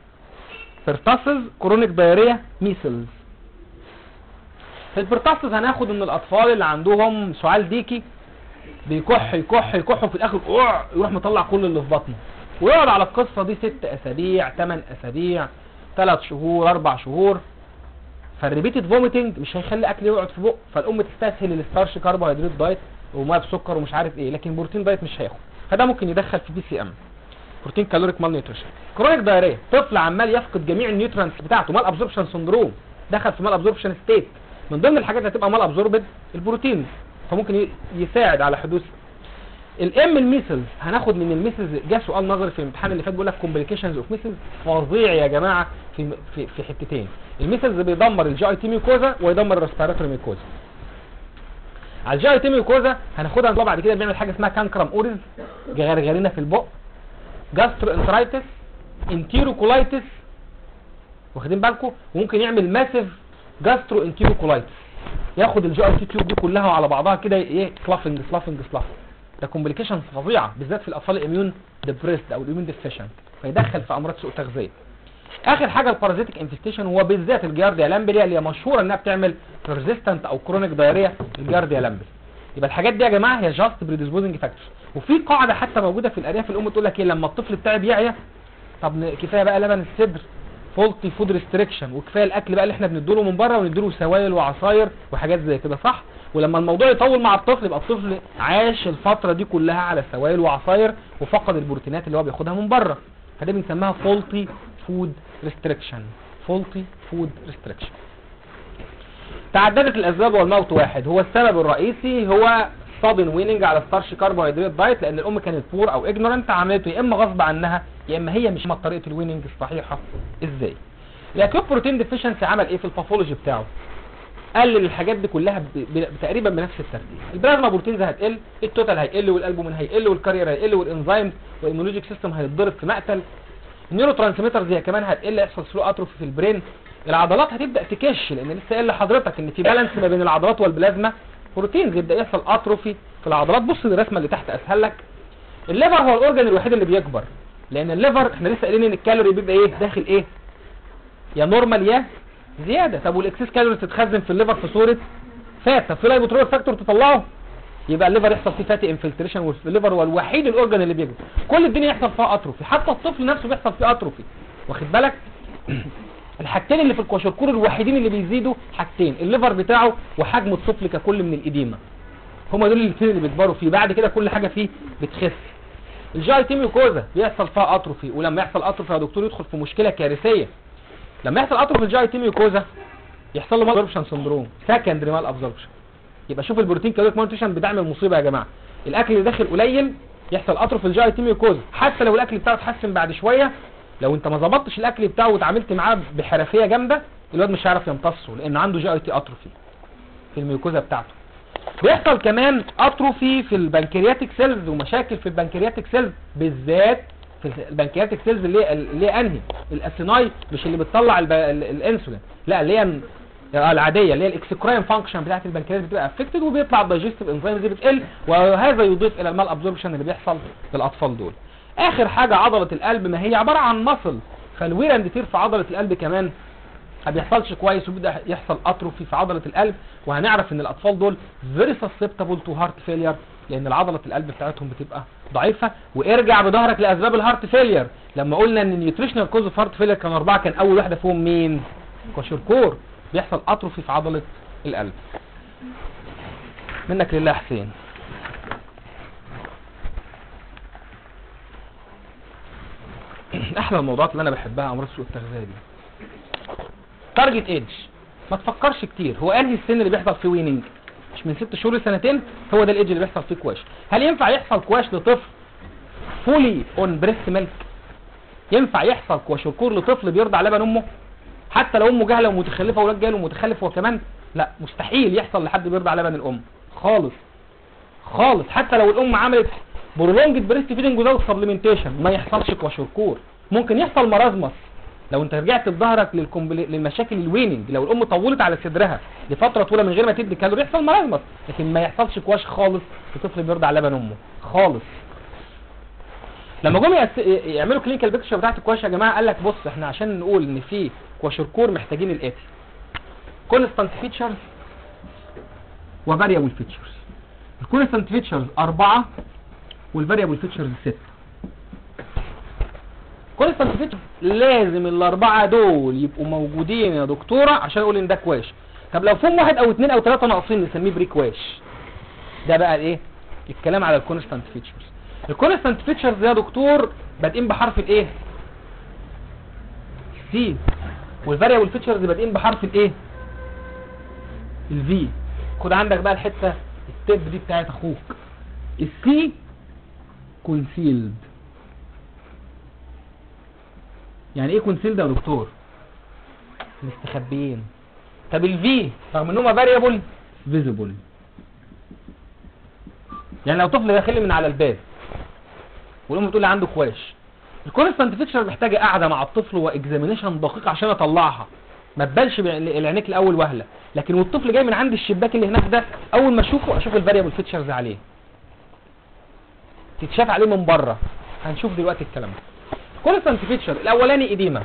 بيرتاسز كرونيك دايريا ميسلز. في البيرتاسز هناخد ان الاطفال اللي عندهم سعال ديكي بيكح يكح يكح وفي الاخر يروح مطلع كل اللي في بطنه، ويقعد على القصه دي 6 اسابيع 8 اسابيع 3 شهور 4 شهور. فالريبيتد فوميتنج مش هيخلي اكل يقعد في بق، فالام تستسهل الستارش كربوهيدرات دايت وميه بسكر ومش عارف ايه، لكن بروتين دايت مش هياخد، فده ممكن يدخل في بي سي ام، بروتين كالوريك مال نيوتريشن. كرونيك دايريه، طفل عمال يفقد جميع النيوترينتس بتاعته، مال ابزوربشن سندروم، دخل في مال ابزوربشن ستيت. من ضمن الحاجات اللي هتبقى مال ابزوربد البروتين، فممكن يساعد على حدوث الام. الميسلز، هناخد من الميسلز، جه سؤال نظري في الامتحان اللي فات بيقول لك كومبليكيشنز اوف ميسلز، فظيع يا جماعه في حتتين. الميسلز بيدمر الجي اي تي ميوكوزا ويدمر الريسبيراتوري ميوكوزا. على الجي اي تي ميوكوزا هناخدها بعد كده، بنعمل حاجه اسمها كانكرم اوريز، غرغرينه في البق، جاسترو انترايتس، انتيروكولايتس، واخدين بالكم، وممكن يعمل ماسيف جاسترو انتيروكولايتس، ياخد الجي اي تي تيوب دي كلها على بعضها كده ايه، سلافنج سلافنج سلافنج. ده كومبليكيشنز فظيعه بالذات في الاطفال الاميون ديبريست او الاميون ديفيشنت، فيدخل في امراض سوء تغذيه. اخر حاجه البارازيتيك انفستيشن، وبالذات الجارديا لامبليا اللي هي مشهوره انها بتعمل ريزيستنت او كرونيك دايريا، الجارديا لامبليا. يبقى الحاجات دي يا جماعه هي جاست بريديسبوزنج فاكتورز. وفي قاعده حتى موجوده في الارياف، الام تقول لك ايه لما الطفل بتاعي بيعيا، طب كفايه بقى لبن الصدر، فولتي فود ريستريكشن، وكفايه الاكل بقى اللي احنا بنديله من بره، ونديله سوائل وعصاير وحاجات زي كده، صح؟ ولما الموضوع يطول مع الطفل يبقى الطفل عاش الفتره دي كلها على سوائل وعصاير وفقد البروتينات اللي هو بياخدها من بره، فده بنسميها فولتي فود ريستريكشن. فولتي فود ريستريكشن. تعددت الاسباب والموت واحد، هو السبب الرئيسي هو صادن ويننج على ستارش كربوهيدرات دايت، لان الام كانت بور او اجنورنت، عملته يا اما غصب عنها يا اما هي مش طريقه الويننج الصحيحه. ازاي؟ الاكيوت بروتين ديفيشنسي عمل ايه في الباثولوجي بتاعه؟ قلل الحاجات دي كلها تقريبا بنفس الترتيب. البلازما بروتينز هتقل، التوتال هيقل، والالبومين هيقل، والكارير هيقل، والانزيمز والاميونولوجيك سيستم هيتضرب في مقتل. النيورو ترانسميترز هي كمان هتقل، يحصل سلو اتروفي في البرين. العضلات هتبدا تكش، لان لسه قايل لحضرتك ان في بالانس ما بين العضلات والبلازما بروتينز، يبدا يحصل اتروفي في العضلات. بص الرسمه اللي تحت اسهل لك. الليفر هو الاورجن الوحيد اللي بيكبر، لان الليفر احنا لسه قايلين ان الكالوري بيبقى ايه داخل ايه، يا نورمال يا زياده. طب والاكسس كالوري تتخزن في الليفر في صوره فات، طب في لايبوتروبيك فاكتور تطلعه، يبقى الليفر يحصل فيه فاتي انفلتريشن، والليفر هو الوحيد الاورجن اللي بيكبر. كل الدنيا يحصل فيها اتروفي، حتى الطفل نفسه بيحصل فيه اتروفي، واخد بالك؟ الحاجتين اللي في الكواشوركور الوحيدين اللي بيزيدوا حاجتين، الليفر بتاعه وحجم الطفل ككل من الاديمه، هما دول الاثنين اللي بيكبروا فيه. بعد كده كل حاجه فيه بتخس. الجي اي تي ميوكوزا بيحصل فيها اتروفي، ولما يحصل اتروفي يا دكتور يدخل في مشكله كارثيه. لما يحصل اتروفي الجي اي تي ميوكوزا يحصل له مال ابزوربشن سندروم، سكندري مال ابزوربشن. يبقى شوف البروتين كالوريك مالنيوتريشن بتعمل مصيبه يا جماعه. الاكل اللي داخل قليل يحصل اتروفي الجي اي تي ميوكوزا، حتى لو الاكل بتاعه اتحسن بعد شويه، لو انت ما ظبطتش الاكل بتاعه واتعاملت معاه بحرفيه جامده، الواد مش هيعرف يمتصه، لان عنده جي اي تي اتروفي في الميوكوزا بتاعته. بيحصل كمان اتروفي في البنكرياتيك سيلز، ومشاكل في البنكرياتيك سيلز بالذات، في البنكرياتيك سيلز اللي هي انهي الاسيناي، مش اللي بتطلع الانسولين، لا اللي هي العاديه، اللي هي الاكسكراين فانكشن بتاعت البنكرياس بتبقى افكتد، وبيطلع الدايجستيف انزيم دي بتقل، وهذا يضيف الى المال ابزوربشن اللي بيحصل للاطفال دول. اخر حاجه عضله القلب، ما هي عباره عن مصل، فالوير اند تير في عضله القلب كمان ما بيحصلش كويس، وبيبدا يحصل اتروفي في عضله القلب. وهنعرف ان الاطفال دول فيري سسبتابل تو هارت فيلير، لان عضله القلب بتاعتهم بتبقى ضعيفه. وارجع بظهرك لاسباب الهارت فيلير، لما قلنا ان النيوتريشنال كوز اوف هارت فيلير كانوا 4، كان اول واحده فيهم مين؟ كواشوركور. بيحصل اتروفي في عضله القلب. منك لله حسين. احلى الموضوعات اللي انا بحبها امراض سوء التغذيه دي. تارجت ايدج، ما تفكرش كتير، هو انهي السن اللي بيحصل فيه ويننج؟ مش من 6 شهور لسنتين، هو ده الايدج اللي بيحصل فيه كواش. هل ينفع يحصل كواش لطفل فولي اون بريست ميلك؟ ينفع يحصل كواشوركور لطفل بيرضع لبن امه؟ حتى لو امه جاهله ومتخلفه وولاد جاهل ومتخلف هو كمان؟ لا، مستحيل يحصل لحد بيرضع لبن الام خالص خالص. حتى لو الام عملت برولونجد بريست فيدنج وزود سبلمنتيشن ما يحصلش كواشوركور. ممكن يحصل مرازمس لو انت رجعت بظهرك للمشاكل الويننج، لو الام طولت على صدرها لفتره طويله من غير ما تدي كالوري يحصل مرازمس، لكن ما يحصلش كواش خالص لطفل بيرضع لبن امه خالص. لما جم يعملوا كلينيكال بيكتشر بتاعت الكواش يا جماعه، قال لك بص احنا عشان نقول ان في كواشوركور محتاجين الاتي: كونستانت فيتشرز وفاريبل فيتشرز. الكونستانت فيتشرز 4 والفاريبل فيتشرز 6. كونستانت فيتشرز لازم الاربعه دول يبقوا موجودين يا دكتوره عشان اقول ان ده كواش. طب لو فيهم 1 أو 2 أو 3 ناقصين نسميه بري كواش. ده بقى ايه الكلام على الكونستانت فيتشرز. الكونستانت فيتشرز يا دكتور بادئين بحرف الايه؟ سي. والفاريبل فيتشرز بادئين بحرف الايه؟ الفي. خد عندك بقى الحته التب دي بتاعت اخوك. السي كونسيلد. يعني ايه كونسيلد يا دكتور؟ مستخبيين. طب الفي رغم ان هم فاريبل فيزيبل. يعني لو طفل داخل من على الباب والام بتقول لي عنده كواش، الكونستانت فيتشر محتاجه قاعده مع الطفل واكزامينيشن دقيق عشان اطلعها ما تبانش العينيك الاول وهله. لكن والطفل جاي من عند الشباك اللي هناك ده، اول ما اشوفه اشوف الفاريبل فيتشرز عليه، تتشاف عليه من بره. هنشوف دلوقتي الكلام ده. الكونستانت فيتشر الاولاني اديما،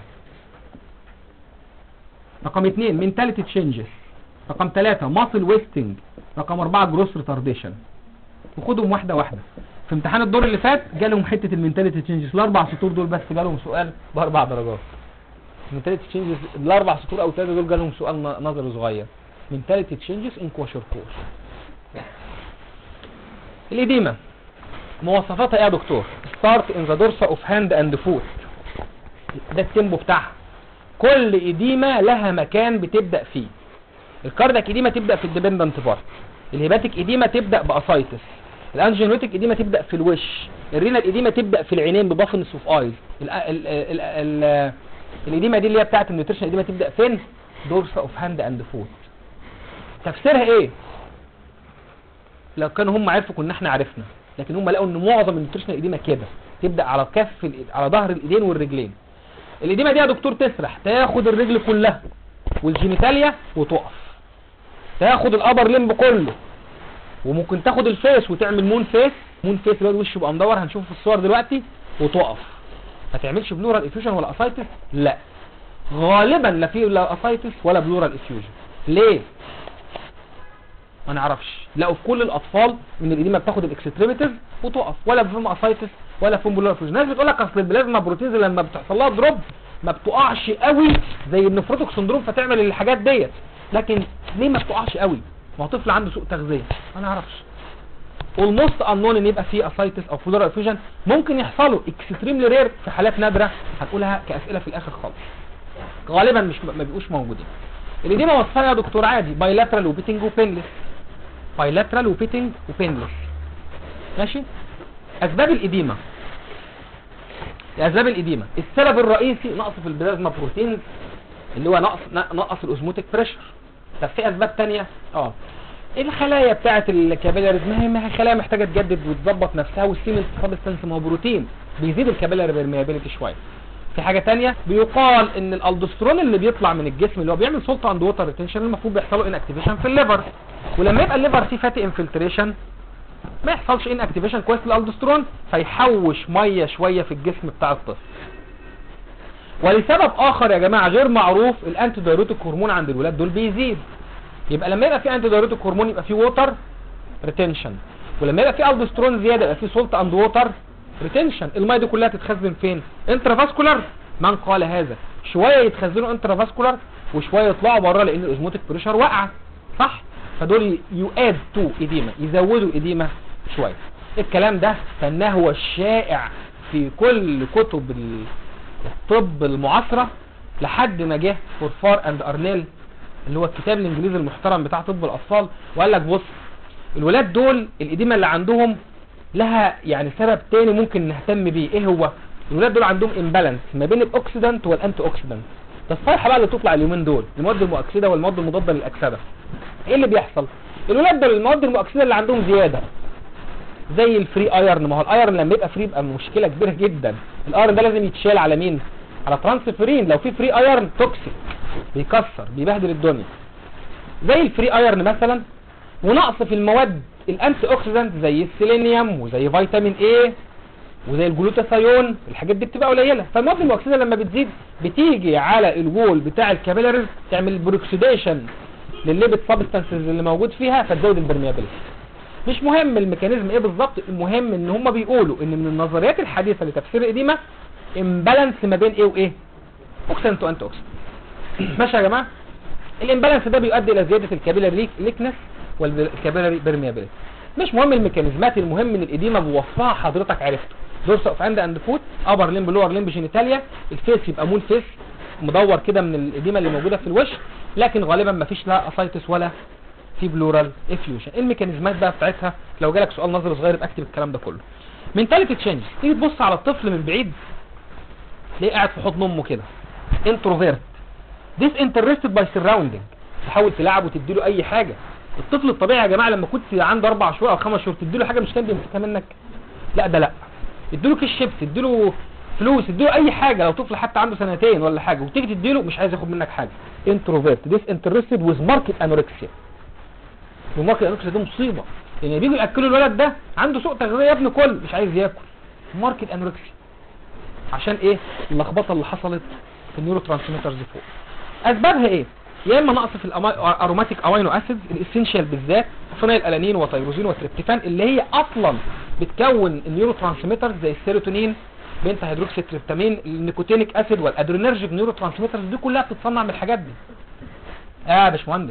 رقم 2 منتاليتي تشينجز، رقم 3 ماسل ويستنج، رقم 4 جروس ريتارديشن. وخدهم واحده واحده. في امتحان الدور اللي فات جالهم حته المنتاليتي تشينجز، الاربع سطور دول بس جالهم سؤال باربع درجات. منتاليتي تشينجز الاربع سطور او 3 دول جالهم سؤال نظري صغير. منتاليتي تشينجز ان كواشوركور. الاديمه مواصفاتها ايه يا دكتور؟ ستارت ان ذا دورسا اوف هاند اند فوت. ده التيمبو بتاعها. كل اديمه لها مكان بتبدا فيه. الكاردياك اديمه تبدا في الديبندنت بارت، الهيباتيك اديمه تبدا باسايتس، الانجينوتيك اديمه تبدا في الوش، الرينال اديمه تبدا في العينين ببافنس اوف ايز. الاديمه دي اللي هي بتاعه النيوتريشن اديمه تبدا فين؟ دورسا اوف هاند اند فوت. تفسيرها ايه؟ لو كانوا هم عرفوا كنا احنا عرفنا، لكن هم لقوا ان معظم النيوتريشن اديمه كده تبدا على كف على ظهر الايدين والرجلين. الاديمه دي يا دكتور تسرح تاخد الرجل كلها والجينيتاليا وتقف، تاخد الابر لمب كله، وممكن تاخد الفيس وتعمل مون فيس. مون فيس اللي هو الوش يبقى مدور، هنشوفه في الصور دلوقتي، وتقف. ما تعملش بلورال افيوجن ولا اسايتس، لا غالبا لا في لا اسايتس ولا بلورال افيوجن. ليه؟ ما نعرفش. لقوا في كل الاطفال ان الاديمه بتاخد الاكستريميتيز وتقف، ولا فيهم اسايتس ولا فيهم بلورال افيوجن. الناس بتقول لك اصل البلازما بروتينز لما بتحصل لها دروب ما بتقعش قوي زي النفروتك سندروم فتعمل الحاجات ديت. لكن ليه ما بتقعش قوي؟ ما هو طفل عنده سوء تغذيه. ما نعرفش. اولموست انون ان يبقى فيه اسايتس او بلورال افيوجن. ممكن يحصلوا اكستريملي رير في حالات نادره هنقولها كاسئله في الاخر خالص. غالبا ما بيبقوش موجودين. الاديمه وصفها يا دكتور عادي بايلاترال وبيتنج وبينلس. بايلاترال وبيتنج وبينلس. ماشي؟ اسباب الاديمه. اسباب الاديمه السبب الرئيسي نقص في البلازما بروتينز اللي هو نقص الاوزموتيك بريشر. طب في اسباب ثانيه؟ الخلايا بتاعه الكابيلاريز ما هي خلايا محتاجه تجدد وتظبط نفسها، والسيمنت سبستانس ما هو بروتين بيزيد الكابيلاري بيرميابيليتي شويه. في حاجه ثانيه بيقال ان الالدوسترون اللي بيطلع من الجسم اللي هو بيعمل سولت اند ووتر ريتنشن المفروض بيحصل له ان اكتيفيشن في الليفر، ولما يبقى الليفر فيه فاتي انفلتريشن ما يحصلش ان اكتيفيشن كويس للالدوسترون فيحوش ميه شويه في الجسم بتاع الطفل. ولسبب اخر يا جماعه غير معروف الانتي دايوريتيك هرمون عند الولاد دول بيزيد. يبقى لما يبقى في انتي دايوريتيك هرمون يبقى في ووتر ريتنشن، ولما يبقى في الدوسترون زياده يبقى في سولت اند ووتر ريتنشن. الميه دي كلها تتخزن فين؟ انترافاسكولار. من قال هذا؟ شويه يتخزنوا انترافاسكولار وشويه يطلعوا بره لان الاوزموتيك بريشر واقعه، صح؟ فدول يؤاد تو اديما، يزودوا اديما شويه. الكلام ده فانه هو الشائع في كل كتب الطب المعاصره لحد ما جه فورفار اند ارنيل اللي هو الكتاب الانجليزي المحترم بتاع طب الاطفال، وقال لك بص الولاد دول الاديمه اللي عندهم لها يعني سبب تاني ممكن نهتم بيه. ايه هو؟ الولاد دول عندهم امبالانس ما بين الاوكسيدانت والانتي اوكسيدانت. ده الصيحه بقى اللي تطلع اليومين دول، المواد المؤكسده والمواد المضاده للاكسده. ايه اللي بيحصل؟ الولاد دول المواد المؤكسده اللي عندهم زياده زي الفري ايرن. ما هو الايرن لما يبقى فري يبقى مشكله كبيره جدا. الايرن ده لازم يتشال على مين؟ على ترانسفيرين. لو في فري ايرن توكسيك بيكسر بيبهدل الدنيا زي الفري ايرن مثلا. ونقص في المواد الانتي اوكسيدانت زي السيلينيوم وزي فيتامين اي وزي الجلوتاثيون، الحاجات دي بتبقى قليله. فالمواد المؤكسده لما بتزيد بتيجي على الوول بتاع الكابيلاريز تعمل بروكسيديشن للليبيد سبستانسز اللي موجود فيها فتزود البرميابيلتي. مش مهم الميكانيزم ايه بالظبط، المهم ان هم بيقولوا ان من النظريات الحديثه لتفسير الاديمه امبالانس ما بين ايه وايه، اوكسنت وانت اوكسنت. ماشي يا جماعه. الامبالانس ده بيؤدي الى زياده الكابيلاري ليكنس والكابيلاري بيرميابيليتي. مش مهم الميكانيزمات، المهم ان الاديمه بوصفها حضرتك عرفته. دورس اوف اند فوت، ابر ليمب لور ليمب جينيتاليا، الفيس يبقى مول فيس مدور كده من الاديمه اللي موجوده في الوش، لكن غالبا ما فيش لا اسايتس ولا في بلورال افيوجن. الميكانيزمات بقى بتاعتها لو جالك سؤال نظري صغير يبقى اكتب الكلام ده كله. منتاليتي تشينج، تيجي تبص على الطفل من بعيد تلاقيه قاعد في حضن امه كده، انتروفيرت، ديس انترستد باي سراوندنج، تحاول تلعبه وتديله اي حاجه. الطفل الطبيعي يا جماعه لما كنت عنده 4 شهور او 5 شهور تديله حاجه مش كان بيمسكها منك، لا ده لا، اديله كيس شيبس، اديله فلوس، اديله اي حاجه. لو طفل حتى عنده 2 سنين ولا حاجه وتيجي تديله مش عايز ياخد منك حاجه، انتروفيرت، ديس انترستد ويز ماركت انوركسيا. وماركت انوركسيا دي مصيبه، لان بيجوا ياكلوا الولد ده عنده سوء تغذيه يا ابن كل مش عايز ياكل. ماركت انوركسيا عشان ايه؟ اللخبطه اللي حصلت في النيورو ترانسميترز فوق. اسبابها ايه؟ يا اما نقص في الاروماتيك امينو اسيدز الاسينشال بالذات، فينيل الانين وتيروزين وتريبتيفان اللي هي اصلا بتكون النيورو ترانسميترز زي السيروتونين، بنتا هيدروكسي تريبتامين، النيكوتينيك اسيد والادرينرجيك نيورو ترانسميترز دي كلها بتتصنع من الحاجات دي. يا باشمهندس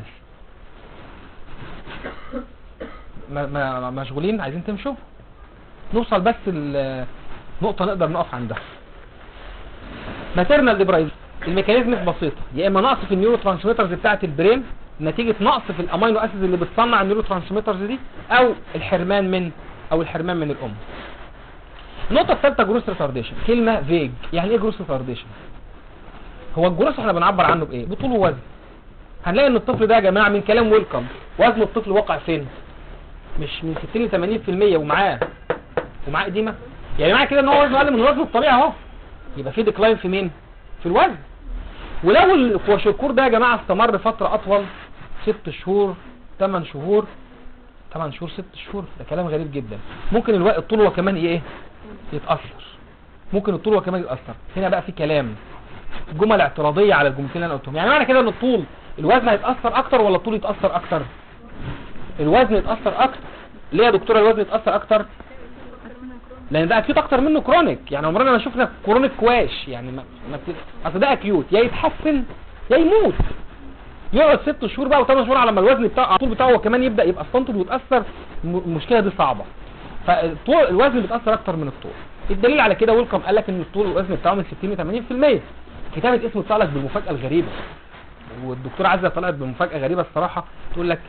مشغولين عايزين تمشوا؟ نوصل بس النقطه نقدر نقف عندها. ماتيرنال ديبرايز، الميكانيزم بسيطه، يا اما نقص في النيورو ترانسميترز بتاعه البرين نتيجه نقص في الامينو اسيدز اللي بتصنع النيورو ترانسميترز دي، او الحرمان من الام. النقطه الثالثه جروس ريتارديشن، كلمه فيج. يعني ايه جروس ريتارديشن؟ هو الجروس احنا بنعبر عنه بايه؟ بطول ووزن. هنلاقي ان الطفل ده يا جماعه من كلام ويلكم وزن الطفل واقع فين؟ مش من 60 ل 80% ومعاه اديمه، يعني معنى كده ان هو وزنه اقل من الوزن الطبيعي اهو، يبقى في ديكلاين في مين؟ في الوزن. ولو الكواشيكور ده يا جماعه استمر فتره اطول 6 شهور 8 شهور 6 شهور، ده كلام غريب جدا، ممكن الطول هو كمان ايه؟ يتاثر. ممكن الطول هو كمان يتاثر. هنا بقى في كلام جمل اعتراضيه على الجملتين اللي انا قلتهم. يعني معنى كده ان الطول الوزن هيتاثر اكتر ولا الطول يتاثر اكتر؟ الوزن يتاثر اكتر. ليه يا دكتوره الوزن يتاثر اكتر؟ لان ده اكيوت اكتر منه كرونيك. يعني عمرنا ما شفنا كرونيك كواش، يعني اصل ده اكيوت يا يتحسن يا يموت. يقعد 6 شهور بقى و8 شهور على ما الوزن بتاعه الطول بتاعه كمان يبدا يبقى استنتج ويتاثر. المشكله دي صعبه. فالطول الوزن بيتاثر اكتر من الطول. الدليل على كده ويلكم قال لك ان الطول الوزن بتاعه من 60 ل 80%. كتابه اسمه طلعت بالمفاجاه الغريبه، والدكتوره عزه طلعت بمفاجاه غريبه الصراحه، تقول لك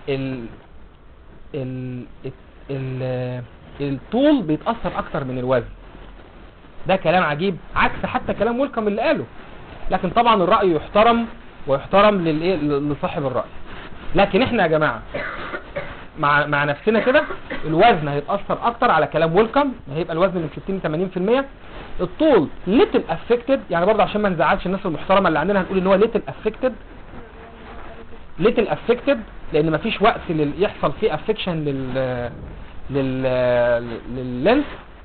الطول بيتاثر اكتر من الوزن. ده كلام عجيب عكس حتى كلام ويلكم اللي قاله، لكن طبعا الراي يحترم ويحترم لصاحب الراي. لكن احنا يا جماعه مع نفسنا كده الوزن هيتاثر اكتر على كلام ويلكم، هيبقى الوزن من 60 ل 80%. الطول ليتل افكتد، يعني برضه عشان ما نزعلش الناس المحترمه اللي عندنا هنقول ان هو ليتل افكتد لان مفيش وقت يحصل فيه افكشن لللينس.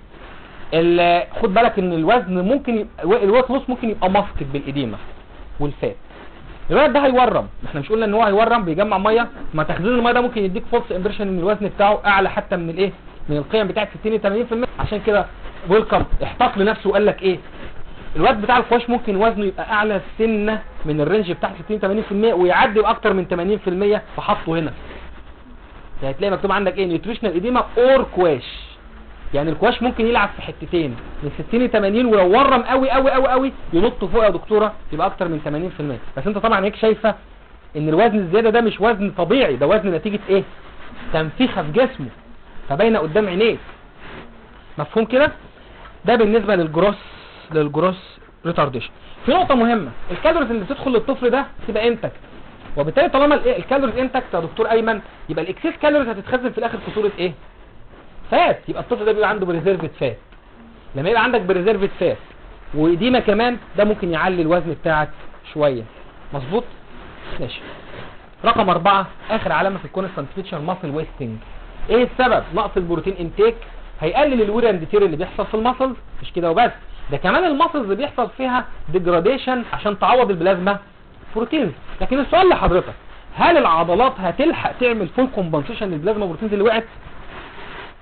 خد بالك ان الوزن ممكن الويت لوس ممكن يبقى ماسكت بالاديمه والفات. الولد ده هيورم، احنا مش قلنا ان هو هيورم بيجمع ميه، ما تخزين الميه ده ممكن يديك فولس امبريشن ان الوزن بتاعه اعلى حتى من الايه، من القيم بتاعه 60 ل 80%. عشان كده ويلكم احتاط لنفسه وقال لك ايه، الواد بتاع الكواش ممكن وزنه يبقى اعلى سنه من الرينج بتاع 60 80% ويعدي باكتر من 80%، فحطه هنا. يعني هتلاقي مكتوب عندك ايه، نيوتريشنال اديما اور كواش. يعني الكواش ممكن يلعب في حتتين من 60 ل 80، ولو ورم قوي قوي قوي قوي ينط فوق يا دكتوره يبقى اكتر من 80%. بس انت طبعا هيك شايفه ان الوزن الزياده ده مش وزن طبيعي، ده وزن نتيجه ايه، تنفيخه في جسمه فباينه قدام عينيك. مفهوم كده؟ ده بالنسبه للجروس ريتارديشن. في نقطه مهمه، الكالوريز اللي بتدخل للطفل ده تبقى انتكت، وبالتالي طالما الكالوريز انتكت يا دكتور ايمن يبقى الاكسس كالوريز هتتخزن في الاخر في صوره ايه، فات. يبقى الطفل ده بيبقى عنده بريزيرفد فات. لما يبقى عندك بريزيرفد فات وإديمة كمان، ده ممكن يعلي الوزن بتاعك شويه. مظبوط؟ ماشي. رقم 4 اخر علامه في الكونستانت فيتشر، ماسل ويستنج. ايه السبب؟ نقص البروتين انتيك هيقلل الوير اند تير اللي بيحصل في الماسلز. مش كده وبس، ده كمان الماسلز اللي بيحصل فيها ديجراديشن عشان تعوض البلازما بروتينز. لكن السؤال لحضرتك، هل العضلات هتلحق تعمل فول كومبنسيشن للبلازما بروتينز اللي وقعت؟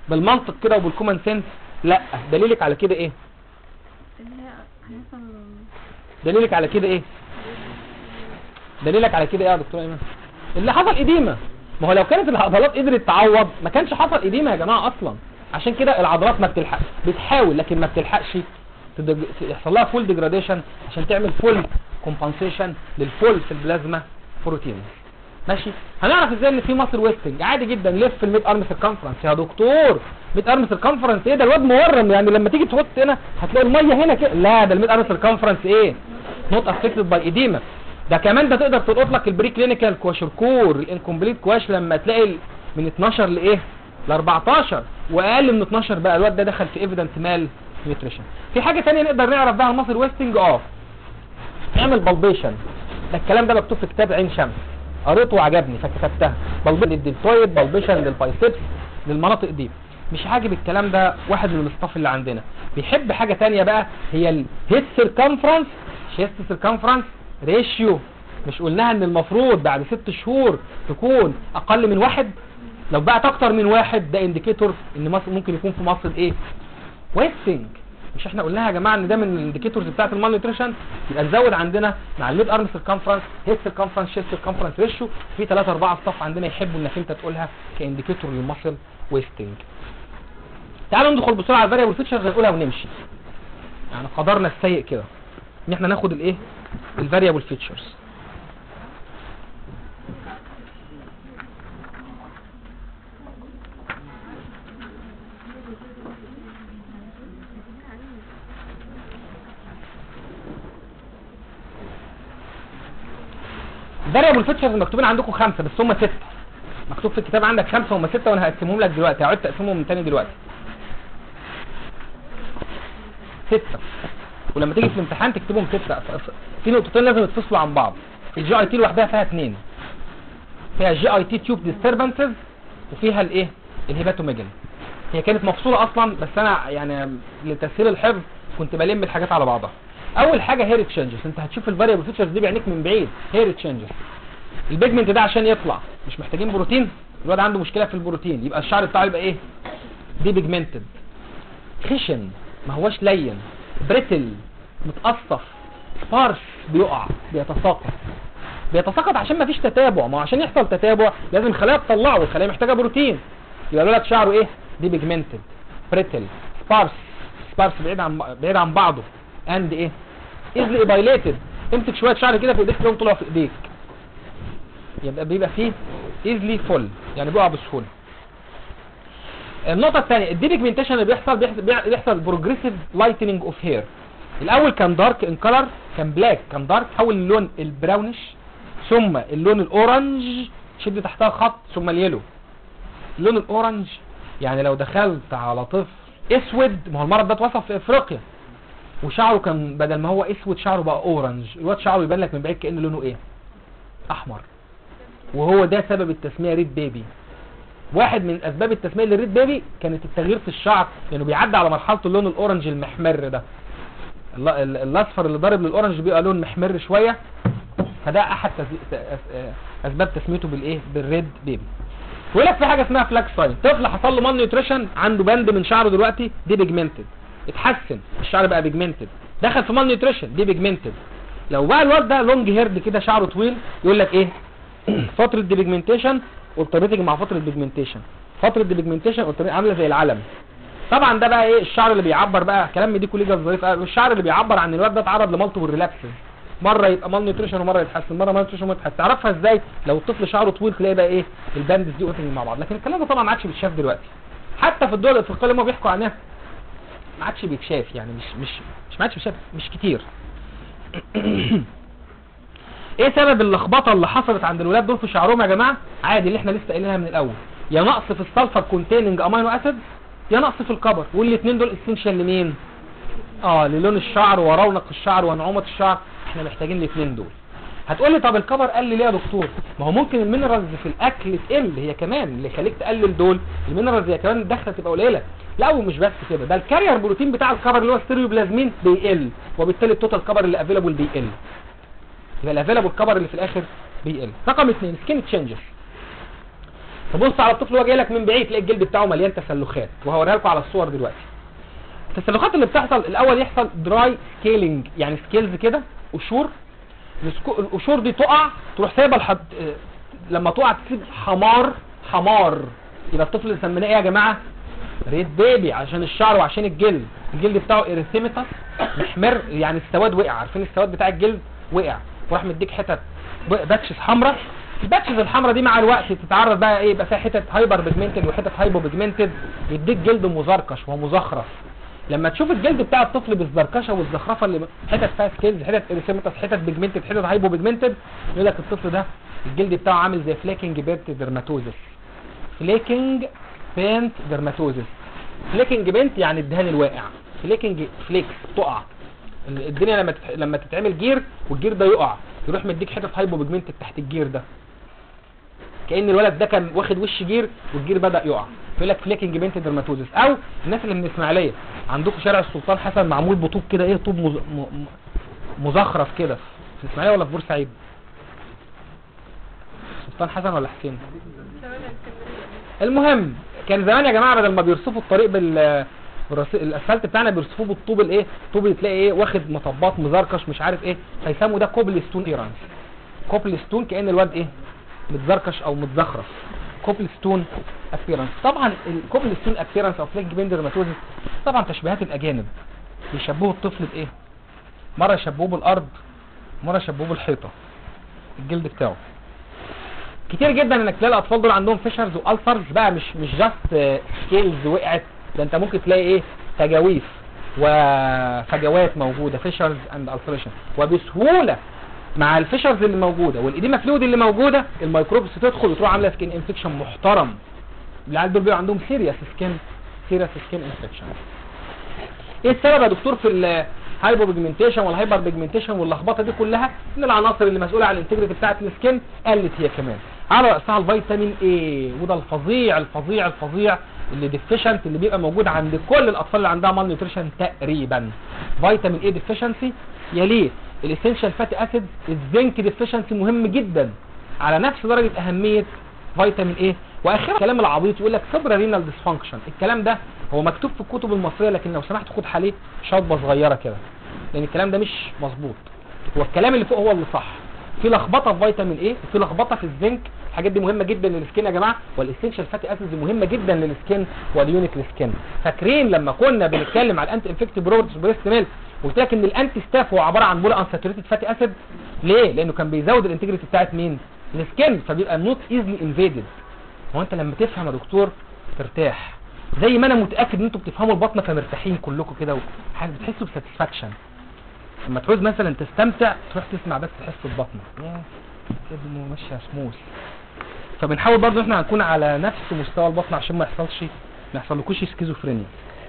بالمنطق كده وبالكومن سنس؟ لا. دليلك على كده ايه؟ دليلك على كده ايه؟ دليلك على كده ايه يا دكتور ايمن؟ اللي حصل اديمه. ما هو لو كانت العضلات قدرت تعوض ما كانش حصل اديمه يا جماعه اصلا. عشان كده العضلات ما بتلحق، بتحاول لكن ما بتلحقش يحصل لها فول ديجراديشن عشان تعمل فول كومبنسيشن للفول في البلازما بروتين. ماشي. هنعرف ازاي ان في ماسل ويستنج عادي جدا. لف الميد ارم سيركمفرنس يا دكتور. ميد ارم سيركمفرنس ايه ده؟ الواد مورم يعني لما تيجي تحط هنا هتلاقي الميه هنا كده. لا ده الميد ارم سيركمفرنس ايه؟ نوت افكتد باي اديما. ده كمان ده تقدر تلقط لك البري كلينيكال كواشركور الانكمبليت كواش لما تلاقي من 12 لايه؟ ل 14 واقل من 12 بقى الواد ده دخل في ايفيدنت مال نيوتريشن. في حاجه ثانيه نقدر نعرف بها الماسل ويستنج. اعمل بالبيشن. ده الكلام ده مكتوب في كتاب عين شمس، قريته وعجبني فكتبتها. بالبيشن للدلتويد، بالبيشن للبايسبس، للمناطق دي. مش عاجب الكلام ده واحد من الاستاف اللي عندنا بيحب حاجه ثانيه بقى، هي الهيد سيركمفرنس شيست سيركمفرنس ريشيو. مش قلناها ان المفروض بعد 6 شهور تكون اقل من 1؟ لو بقت اكتر من 1 ده انديكيتور ان ممكن يكون في مصل ايه؟ ويستنج. مش احنا قلناها يا جماعه ان ده من الانديكيتورز بتاعت المال نيوتريشن؟ يبقى نزود عندنا مع الميد ارم سيركمفرنس هيد سيركمفرنس شيست سيركمفرنس ريشيو. في 3 4 اصطف عندنا يحبوا انك انت تقولها كانديكيتور للمصل ويستنج. تعالوا ندخل بسرعه على الفاريبل فيتشرز نقولها ونمشي. يعني قدرنا السيء كده ان احنا ناخد الايه؟ الفاريبل فيتشرز. فاريبل فيتشرز مكتوبين عندكم 5 بس هم 6. مكتوب في الكتاب عندك 5 هم 6 وانا هقسمهم لك دلوقتي. هقعد اقسمهم من تاني دلوقتي. 6 ولما تيجي في الامتحان تكتبهم 6. في نقطتين لازم يتفصلوا عن بعض. الجي اي تي لوحدها فيها 2. فيها جي اي تي تيوب ديستربنسز وفيها الايه؟ الهيباتوميجن. هي كانت مفصوله اصلا بس انا يعني لتسهيل الحفظ كنت بلم الحاجات على بعضها. اول حاجه هير تشينجز. انت هتشوف الفاريبل فيتشرز دي بعينيك من بعيد. هير تشينجز. البيجمنت ده عشان يطلع مش محتاجين بروتين. الواد عنده مشكله في البروتين يبقى الشعر بتاعه يبقى ايه؟ دي بيجمنتد، خشن، ما هوش لين، بريتل، متقصف، سبارس، بيقع، بيتساقط عشان ما فيش تتابع. ما عشان يحصل تتابع لازم الخلايا تطلعه والخلايا محتاجه بروتين. يبقى لك شعره ايه؟ دي بيجمنتد، بريتل، سبارس بعيد عن بعضه، اند ايه؟ ايزلي بايليتد. امسك شويه شعر كده في ايديك تلاقيهم طلعوا في ايديك. يبقى بيبقى فيه ايزلي فول يعني بيقع بسهوله. النقطه الثانيه الديبيجمنتيشن اللي بيحصل بروجريسيف لايتنينج اوف هير. الاول كان دارك ان كلر، كان بلاك، كان دارك، حول اللون البراونش ثم اللون الاورنج، شد تحتها خط، ثم اليلو. اللون الاورنج يعني لو دخلت على طفل اسود، ما هو المرض ده اتوصف في افريقيا وشعره كان بدل ما هو اسود شعره بقى اورنج. الواد شعره يبان لك من بعيد كأن لونه ايه؟ احمر. وهو ده سبب التسميه ريد بيبي. واحد من اسباب التسميه للريد بيبي كانت التغيير في الشعر لانه بيعدي على مرحله اللون الاورنج المحمر ده. الاصفر اللي ضارب للاورنج بيبقى لون محمر شويه، فده احد اسباب تسميته بالايه؟ بالريد بيبي. ويقول لك في حاجه اسمها فلاك ساين. طفل حصل له مال نيوتريشن، عنده بند من شعره دلوقتي دي بيجمنتد، اتحسن الشعر بقى بيجمنتد، دخل في مال نيوتريشن دي بيجمنتد. لو بقى الواد ده لونج هيرد كده شعره طويل يقول لك ايه؟ فتره دي بيجمنتيشن والتربيتنج مع فتره ديبيجمنتيشن. فتره ديبيجمنتيشن عامله زي العلم. طبعا ده بقى ايه؟ الشعر اللي بيعبر بقى كلام دي كوليجا ظريف. الشعر اللي بيعبر عن الواد ده اتعرض لمالتيبل ريلابسز، مره يبقى مال نيوتريشن ومره يتحسن، مره مال نيوتريشن ومره يتحسن. تعرفها ازاي؟ لو الطفل شعره طويل تلاقي بقى ايه؟ الباندز دي اوتنج مع بعض. لكن الكلام ده طبعا ما عادش بيتشاف دلوقتي، حتى في الدول الافريقيه اللي هم بيحكوا عنها ما عادش بيتشاف، يعني مش ما عادش بيتشاف، مش كتير. ايه سبب اللخبطه اللي حصلت عند الولاد دول في شعرهم يا جماعه؟ عادي اللي احنا لسه قايلينها من الاول، يا نقص في السلفر كونتيننج امينو اسيد يا نقص في الكبر، والاثنين دول اسينشال لمين؟ للون الشعر ورونق الشعر ونعومه الشعر. احنا محتاجين الاثنين دول. هتقول لي طب الكبر قل ليه يا دكتور؟ ما هو ممكن المينرالز في الاكل تقل هي كمان، اللي يخليك تقلل دول المينرالز هي كمان الدخله تبقى قليله. لا ومش بس كده، ده الكارير بروتين بتاع الكبر اللي هو الستيريوبلازمين بيقل، وبالتالي التوتال كبر اللي افيلابل بيقل. يبقى الافيلابل كبر اللي في الاخر بيقل. رقم 2 سكين تشينجز. تبص على الطفل وهو جاي لك من بعيد تلاقي الجلد بتاعه مليان تسلخات، وهوريها لكم على الصور دلوقتي. التسلخات اللي بتحصل الاول يحصل دراي سكيلينج، يعني سكيلز كده قشور، القشور دي تقع تروح سايبه لما تقع تسيب حمار، يبقى الطفل اللي سميناه ايه يا جماعه؟ ريد بيبي، عشان الشعر وعشان الجلد بتاعه اريثيميتاس محمر، يعني السواد وقع، عارفين السواد بتاع الجلد وقع، وراح مديك حتت باتشز حمراء. الباتشز الحمراء دي مع الوقت تتعرض بقى ايه، يبقى فيها حتت هايبر بيجمنتد وحتت هايبو بيجمنتد، يديك جلد مزركش ومزخرف. لما تشوف الجلد بتاع الطفل بالزركشه والزخرفه اللي حتت فيها سكيلز، حتت اريثيميتاس، حتت بيجمنتد، حتت هايبو بيجمنتد، يقول لك الطفل ده الجلد بتاعه عامل زي فليكنج بيرت ديرماتوزس. فليكنج بينت ديرماتوزس، فليكنج بينت يعني الدهان الواقع، فليكنج فليكس تقع الدنيا لما تتعمل جير والجير ده يقع، يروح مديك حتت هايبو بيجمنتد تحت الجير ده، كأن الولد ده كان واخد وش جير والجير بدأ يقع، يقول لك فليكنج بينت ديرماتوزس. او الناس اللي من الاسماعيليه عندكم شارع السلطان حسن معمول بطوب كده ايه، طوب مزخرف كده، في الاسماعيليه ولا في بورسعيد؟ سلطان حسن ولا حسين؟ المهم كان زمان يا جماعه بدل ما بيرصفوا الطريق الاسفلت بتاعنا بيرصفوه بالطوب الايه، طوب اللي تلاقي ايه واخد مطبات مزركش مش عارف ايه، فيسموا ده كوبل ستون ايرانس. كوبل ستون كأن الواد ايه متزركش او متزخرف، كوبل ستون ابيرنس. طبعا الكوبل ستون ابيرنس او فليك بين ديرماتوزس طبعا تشبيهات الاجانب، بيشبهوا الطفل بايه؟ مره يشبهوه بالارض، مره يشبهوه بالحيطه، الجلد بتاعه. كتير جدا انك تلاقي الاطفال دول عندهم فيشرز والفرز بقى، مش جاست سكيلز وقعت، ده انت ممكن تلاقي ايه تجاويف وفجوات موجوده، فيشرز اند الفريشن، وبسهوله مع الفيشرز اللي موجوده والاديما فلويد اللي موجوده الميكروبس تدخل وتروح عامله سكين انفكشن محترم. العيال دول بيبقى عندهم سيريس سكين انفكشن. ايه السبب يا دكتور في الهايبو بيجمنتيشن والهايبر بيجمنتيشن واللخبطه دي كلها؟ ان العناصر اللي مسؤوله عن الانتجريتي بتاعه السكين قلت هي كمان، على راسها الفيتامين اي، وده الفظيع اللي ديفيشنت اللي بيبقى موجود عند كل الاطفال اللي عندها مال نيوتريشن تقريبا. فيتامين اي ديفيشنسي، يليه الاسينشال فاتي اسيد، الزنك ديفيشنسي مهم جدا على نفس درجه اهميه فيتامين اي. واخيرا الكلام العبيط يقول لك سوبرا رينال ديسفانكشن، الكلام ده هو مكتوب في الكتب المصريه، لكن لو سمحت خد عليه شطبه صغيره كده، لان الكلام ده مش مظبوط. هو الكلام اللي فوق هو اللي صح، في لخبطه في فيتامين اي وفي لخبطه في الزنك، الحاجات دي مهمه جدا للسكين يا جماعه، والاسينشال فاتي اسيدز مهمه جدا للسكين واليونيك للسكين. فاكرين لما كنا بنتكلم على الانتي انفكتيف بروبرتيز بريست ميلك قلت لك ان الانتي ستاف هو عباره عن بولي انساتوريتد فاتي اسيد؟ ليه؟ لانه كان بيزود الانتجريتي بتاعت مين؟ السكين، فبيبقى نوت ايزلي انفيدد. هو انت لما تفهم يا دكتور ترتاح، زي ما انا متاكد ان انتوا بتفهموا البطنه فمرتاحين كلكم كده بتحسوا بساتسفاكشن. لما تعوز مثلا تستمتع تروح تسمع بس تحس البطنه كده ماشيه سموث. فبنحاول برضه احنا هنكون على نفس مستوى البطن عشان ما يحصلكوش سكيزوفرينيا.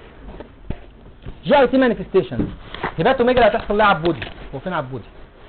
جي اي تي مانيفستيشن، هيباتوميجالي هتحصل لها عبودي. هو فين عبودي؟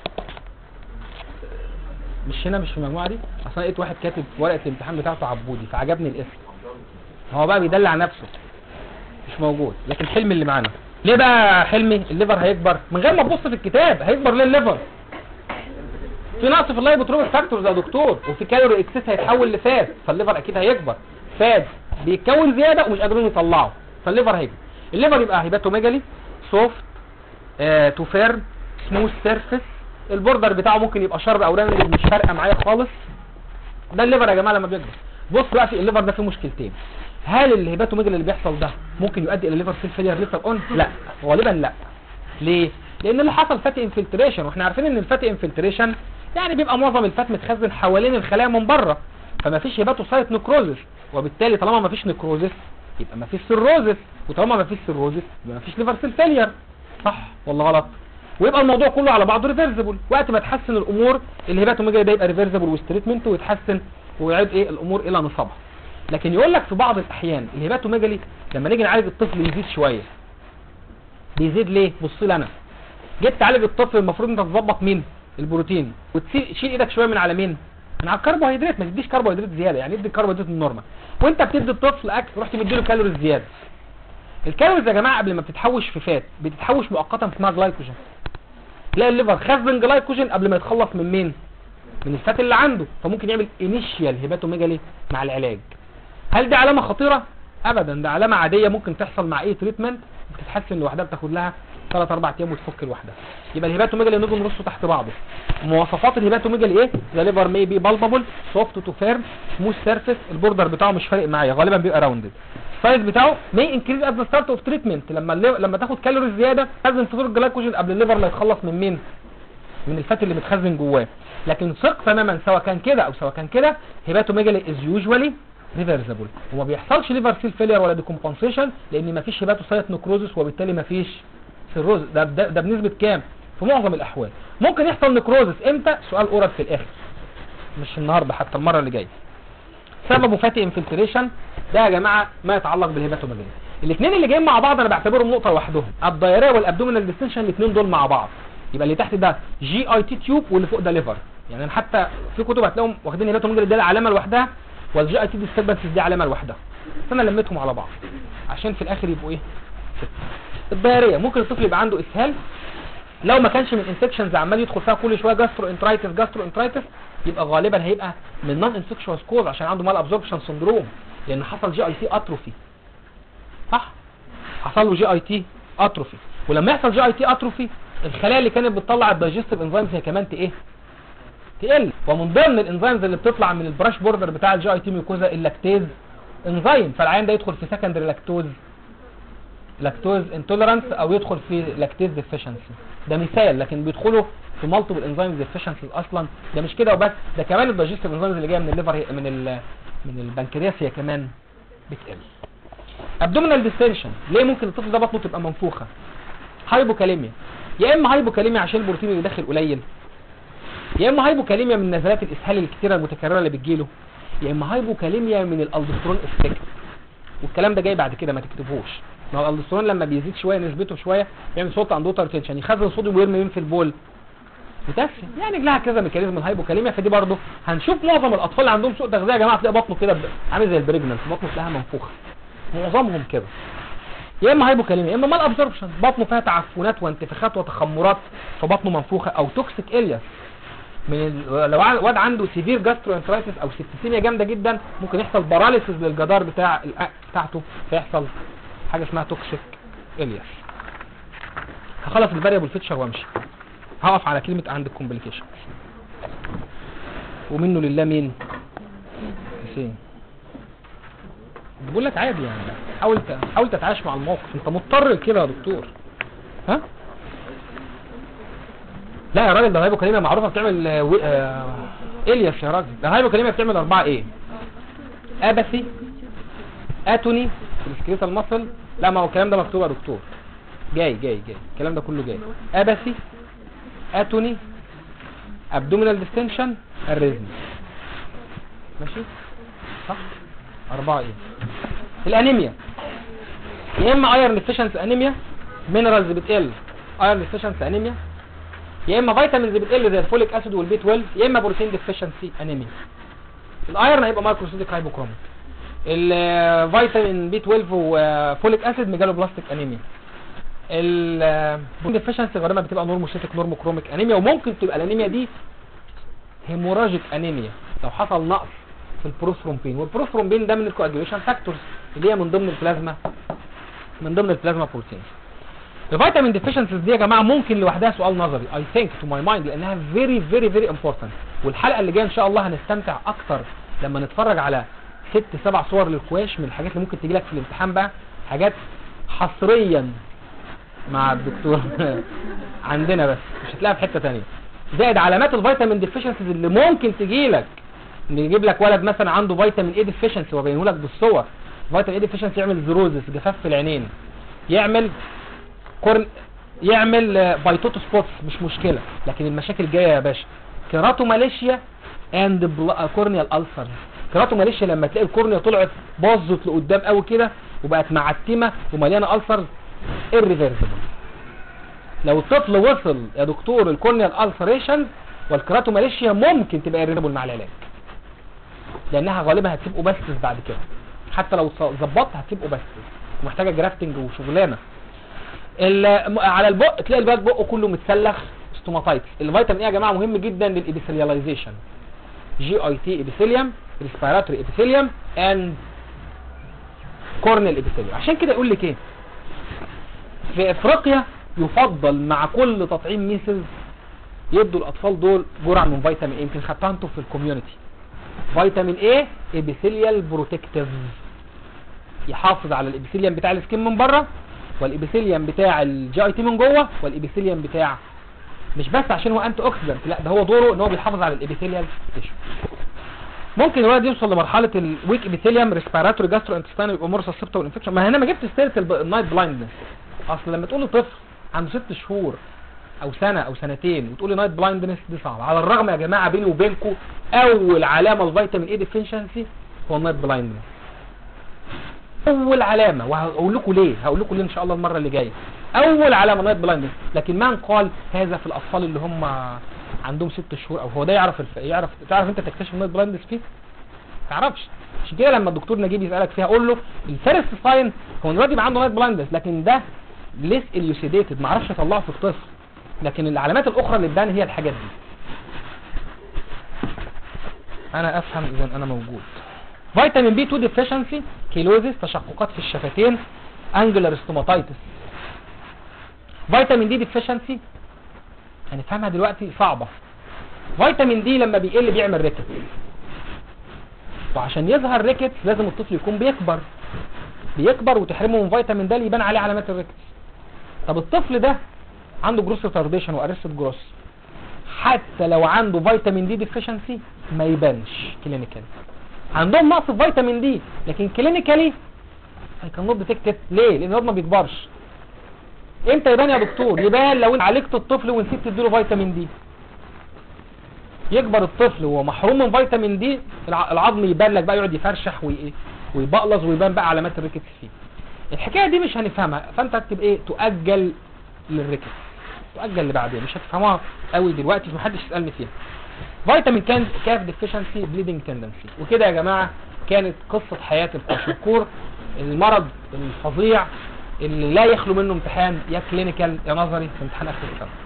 مش هنا، مش في المجموعه دي. اصل لقيت واحد كاتب ورقه الامتحان بتاعته عبودي فعجبني الاسم، هو بقى بيدلع نفسه، مش موجود. لكن حلمي اللي معانا ليه بقى؟ حلمي الليفر هيكبر من غير ما تبص في الكتاب. هيكبر ليه الليفر؟ في نقص في اللايبوتروبيك فاكتورز يا دكتور، وفي كالوري اكسس هيتحول لفات، فالليفر اكيد هيكبر. فات بيتكون زياده ومش قادرين يطلعوا، فالليفر هيكبر. الليفر يبقى هيباتوميجالي، سوفت تو فيرم، سموث سيرفيس، البوردر بتاعه ممكن يبقى شرب او راوند، مش فارقه معايا خالص. ده الليفر يا جماعه لما بيكبر. بص بقى في الليفر ده فيه مشكلتين. هل الهيباتوميجالي اللي بيحصل ده ممكن يؤدي الى ليفر سيل فيلير ليتر اون؟ لا، غالبا لا. ليه؟ لان اللي حصل فاتي انفلتريشن، واحنا عارفين ان الفاتي انفلتريشن يعني بيبقى معظم الفات متخزن حوالين الخلايا من بره، فما فيش هيباتوسايت نكروزس، وبالتالي طالما ما فيش نكروزس يبقى ما فيش سيروزس، وطالما ما فيش سيروزس يبقى ما فيش ليفر سيل فيلير. صح ولا غلط؟ ويبقى الموضوع كله على بعضه ريفرسبل. وقت ما تحسن الامور الهيباتوميجالي ده يبقى ريفرسبل وستريتمنت ويتحسن ويعيد ايه الامور الى نصابها. لكن يقول لك في بعض الاحيان الهيباتوميجالي لما نيجي نعالج الطفل يزيد شويه. بيزيد ليه؟ بص لي انا جيت تعالج الطفل المفروض انت تظبط مين؟ البروتين، وتشيل ايدك شويه من على مين؟ من على الكربوهيدرات، ما تديش كربوهيدرات زياده، يعني ادي الكربوهيدرات النورمال. وانت بتدي الطفل اكل رحت مديله كالوريز زياده. الكالوريز يا جماعه قبل ما بتتحوش في فات بتتحوش مؤقتا اسمها جلايكوجين. تلاقي الليفر خزن جلايكوجين قبل ما يتخلص من مين؟ من الفات اللي عنده، فممكن يعمل انيشيال هيباتوميجالي مع العلاج. هل دي علامه خطيره؟ ابدا، ده علامه عاديه ممكن تحصل مع اي تريتمنت، بتتحسن لوحدها، بتاخد لها 3 4 ايام وتفك لوحدها. يبقى الهيباتوميجالي نيجي نرصه تحت بعضه. مواصفات الهيباتوميجالي ايه؟ ذا ليفر مي بي بالبابل، سوفت تو فيرم، سموث سيرفيس، البوردر بتاعه مش فارق معايا، غالبا بيبقى راوندد. السايز بتاعه مي انكريز ات ذا ستارت اوف تريتمنت، لما تاخد كالوريز زياده تخزن فطور الجلايكوجين قبل الليفر ما يتخلص من مين؟ من الفات اللي متخزن جواه. لكن ثق تماما سواء كان كده او سواء كان كده، هيباتوميجالي از يوجوالي ريفرسبل، وما بيحصلش ليفر سيل فيلير ولا ديكومبنسيشن، لان ما فيش هيباتوسايت نكروزس، وبالتالي ما فيش سيروز. ده بنسبه كام؟ في معظم الاحوال. ممكن يحصل نكروزس امتى؟ سؤال اورال في الاخر، مش النهارده، حتى المره اللي جايه. سببه فاتي انفلتريشن، ده يا جماعه ما يتعلق بالهيباتوميجالي. الاثنين اللي جايين مع بعض انا بعتبرهم نقطه لوحدهم، الدايريه والابدومينال ديستنشن، الاثنين دول مع بعض. يبقى اللي تحت ده جي اي تي تيوب، واللي فوق ده ليفر. يعني أنا حتى في كتب هتلاقيهم واخدين هيباتوميجالي ده علامه لوحدها، والجي اي تي ديستربنسز دي علامه لوحدها، فانا لميتهم على بعض عشان في الاخر يبقوا ايه؟ الدايريه. ممكن الطفل يبقى عنده اسهال لو ما كانش من انفكشنز عمال يدخل فيها كل شويه جاسترو انترايتس، يبقى غالبا هيبقى من نون انفكشوس كوز، عشان عنده مال ابزوربشن سندروم، لان حصل جي اي تي اتروفي. صح؟ حصل له جي اي تي اتروفي، ولما يحصل جي اي تي اتروفي الخلايا اللي كانت بتطلع الدايجستيف انزيمز هي كمان تقل، ومن ضمن الانزيمز اللي بتطلع من البراش بوردر بتاع الجي اي تي ميوكوزا اللاكتيز انزيم، فالعيان ده يدخل في سكندري لاكتوز انتوليرانس، او يدخل في لاكتيز ديفيشنسي. ده مثال، لكن بيدخلوا في مالتيبل انزيم ديفيشنسي اصلا. ده مش كده وبس، ده كمان الدايجستيف انزيمز اللي جايه من الليفر من البنكرياس هي كمان بتقل. ابدومينال ديستنشن، ليه ممكن الطفل ده بطنه تبقى منفوخه؟ هايبوكاليميا، يا اما هايبوكاليميا عشان البروتين اللي داخل قليل، يا اما هايبوكاليميا من نزلات الاسهال الكتيره المتكرره اللي بتجيله، يا اما هايبوكاليميا من الالدوسترون افكت. والكلام ده جاي بعد كده، ما تكتبوش. ما هو الالدوسترون لما بيزيد شويه نسبته شويه بيعمل صوت اندوتر تنشن، يخزن صوديوم ويرمي مين في البول؟ بوتاسيوم. يعني لها كذا ميكانيزم الهايبوكاليميا. فدي برضه هنشوف معظم الاطفال اللي عندهم سوء تغذيه يا جماعه تلاقي بطنه كده عامل زي البريجننت، بطنه تلاقيها منفوخه، معظمهم كده. يا اما هايبوكاليميا، يا اما مال ابزوربشن، بطنه فيها تعفنات وانتفاخات وتخمرات، فبطنه منفوخه، او توكسيك الياس. لو واد عنده سيفير جاسترو انترايتس او سيبتيسيميا جامده جدا، ممكن يحصل باراليسيس للجدار بتاعته، فيحصل حاجه اسمها توكسيك الياس. هخلص الفاريبل فيتشر وامشي، هقف على كلمه عند الكومبليكيشن. ومنه لله مين؟ حسين. بقول لك عادي يعني، حاول تتعايش مع الموقف، انت مضطر لكده يا دكتور. ها؟ لا يا راجل، ده الهايبوكاليميا معروفه بتعمل الياس يا راجل. ده الهايبوكاليميا بتعمل 4 ايه؟ اباثي، اتوني في السكريتال ماسل. لا، ما هو الكلام ده مكتوب يا دكتور، جاي الكلام ده كله جاي. اباثي، اتوني، ابدومينال ديستنشن، الريزم. ماشي صح؟ 4 ايه؟ الانيميا، يا اما ايرن ديفيشنسي انيميا، مينرالز بتقل، ايرن ديفيشنسي انيميا، يا اما فيتامينز بتقل زي الفوليك اسيد والبي 12، يا اما بروتين ديفيشنسي انيميا. الايرن هيبقى مايكروسيتيك هايبوكروميك، الفيتامين بي 12 وفوليك اسيد ميجالوبلاستيك انيميا. البروتين ديفيشنسي غالبا بتبقى نورموسيتيك نورموكروميك انيميا، وممكن تبقى الانيميا دي هيموراجيك انيميا لو حصل نقص في البروثرومبين، والبروثرومبين ده من الكواجيوليشن فاكتورز اللي هي من ضمن البلازما بروتين. الفيتامين ديفيشنسيز دي يا جماعه ممكن لوحدها سؤال نظري، اي ثينك تو ماي مايند، لانها فيري فيري فيري امبورتنت. والحلقه اللي جايه ان شاء الله هنستمتع اكتر لما نتفرج على 6 7 صور للكواش من الحاجات اللي ممكن تجي لك في الامتحان، بقى حاجات حصريا مع الدكتور عندنا، بس مش هتلاقيها في حته ثانيه. زائد علامات الفيتامين ديفيشنسيز اللي ممكن تجي لك، نجيب لك ولد مثلا عنده فيتامين اي ديفيشنسي وابينه لك بالصور. فيتامين اي ديفيشنسي يعمل زيروزس، جفاف في العينين، يعمل بايتوتو سبوتس، مش مشكله. لكن المشاكل جايه يا باشا، كيراتوماليشيا اند كورنيال ألسر. كيراتوماليشيا لما تلاقي الكورنيا طلعت باظت لقدام قوي كده وبقت معتمه ومليانه ألسر، irreversible. لو الطفل وصل يا دكتور الكورنيال ألسريشن والكيراتوماليشيا ممكن تبقى irreversible مع العلاج، لانها غالبا هتسيب اوباستس بعد كده، حتى لو ظبطت هتسيب اوباستس ومحتاجه جرافتنج وشغلانه. على البق تلاقي الواد بقه كله متسلخ ستوماتايتس. الفيتامين ايه يا جماعه مهم جدا للابيثيلياليزيشن، جي اي تي ابيثيليوم، ريسبيراتوري ابيثيليوم اند كورنيال ابيثيليوم. عشان كده يقول لك ايه، في افريقيا يفضل مع كل تطعيم ميسلز يدوا الاطفال دول جرعه من فيتامين ايه، يمكن خدتها انتوا في الكوميونتي. فيتامين ايه ابيثيليال بروتكتيف، يحافظ على الابيثيليوم بتاع السكين من بره، والابيثيليوم بتاع الجي اي تي من جوه، والابيثيليوم بتاع، مش بس عشان هو انتي اوكسيدنت، لا ده هو دوره ان هو بيحافظ على الابيثيليال تيشو. ممكن الولد يوصل لمرحله الويك ابيثيليوم ريسبيراتوري جاسترو انتستينال يبقى مور سسبتبل انفكشن. ما هنا ما جبت سيره النايت بلايندنس. اصل لما تقول لطفل عنده 6 شهور او سنه او سنتين وتقول لي نايت بلايندنس دي صعبه. على الرغم يا جماعه بيني وبينكم اول علامه الفيتامين اي ديفيشنسي هو النايت بلايندنس، اول علامه. وهقول لكم ليه، هقول لكم ليه ان شاء الله المره اللي جايه. اول علامه نايت بلايندنس، لكن ما نقال هذا في الاطفال اللي هم عندهم 6 شهور او هو ده يعرف تعرف انت تكتشف النايت بلايندنس فيه؟ ما تعرفش. عشان كده لما الدكتور نجيب يسالك فيها قول له الفيرست ساين هو الواد يبقى عنده نايت بلايندنس، لكن ده ليس اليوسيديتد، ما اعرفش اطلعه في الطفل، لكن العلامات الاخرى اللي تبان هي الحاجات دي. انا افهم اذا انا موجود. فيتامين بي 2 ديفيشنسي، كيلوزيس، تشققات في الشفتين، انجلر ستوماتايتس. فيتامين دي ديفيشنسي هنفهمها دلوقتي صعبه. فيتامين دي لما بيقل بيعمل ريكت، وعشان يظهر ريكت لازم الطفل يكون بيكبر وتحرمه من فيتامين ده اللي يبان عليه علامات الريكت. طب الطفل ده عنده جروس ريتارديشن وارست جروس، حتى لو عنده فيتامين دي ديفيشنسي ما يبانش كلينيكالي. عندهم نقص في فيتامين دي لكن كلينيكالي اي كان نوت ديتكتد. ليه؟ لان الواد ما بيكبرش. امتى يبان يا دكتور؟ يبان لو انت عالجت الطفل ونسيت تديله فيتامين دي. يكبر الطفل وهو محروم من فيتامين دي، العظم يبان لك بقى، يقعد يفرشح ويبقلظ ويبان بقى علامات الريكتس فيه. الحكايه دي مش هنفهمها، فانت اكتب ايه؟ تؤجل للريكتس، تؤجل لبعدين، مش هتفهموها قوي دلوقتي، محدش يسالني فيها. فيتامين كاف ديفيشنسي، بليدنج تندنسي. وكده يا جماعه كانت قصه حياه الكواشيكور، المرض الفظيع اللي لا يخلو منه امتحان، يا كلينيكال يا نظري في امتحان اخر السنه.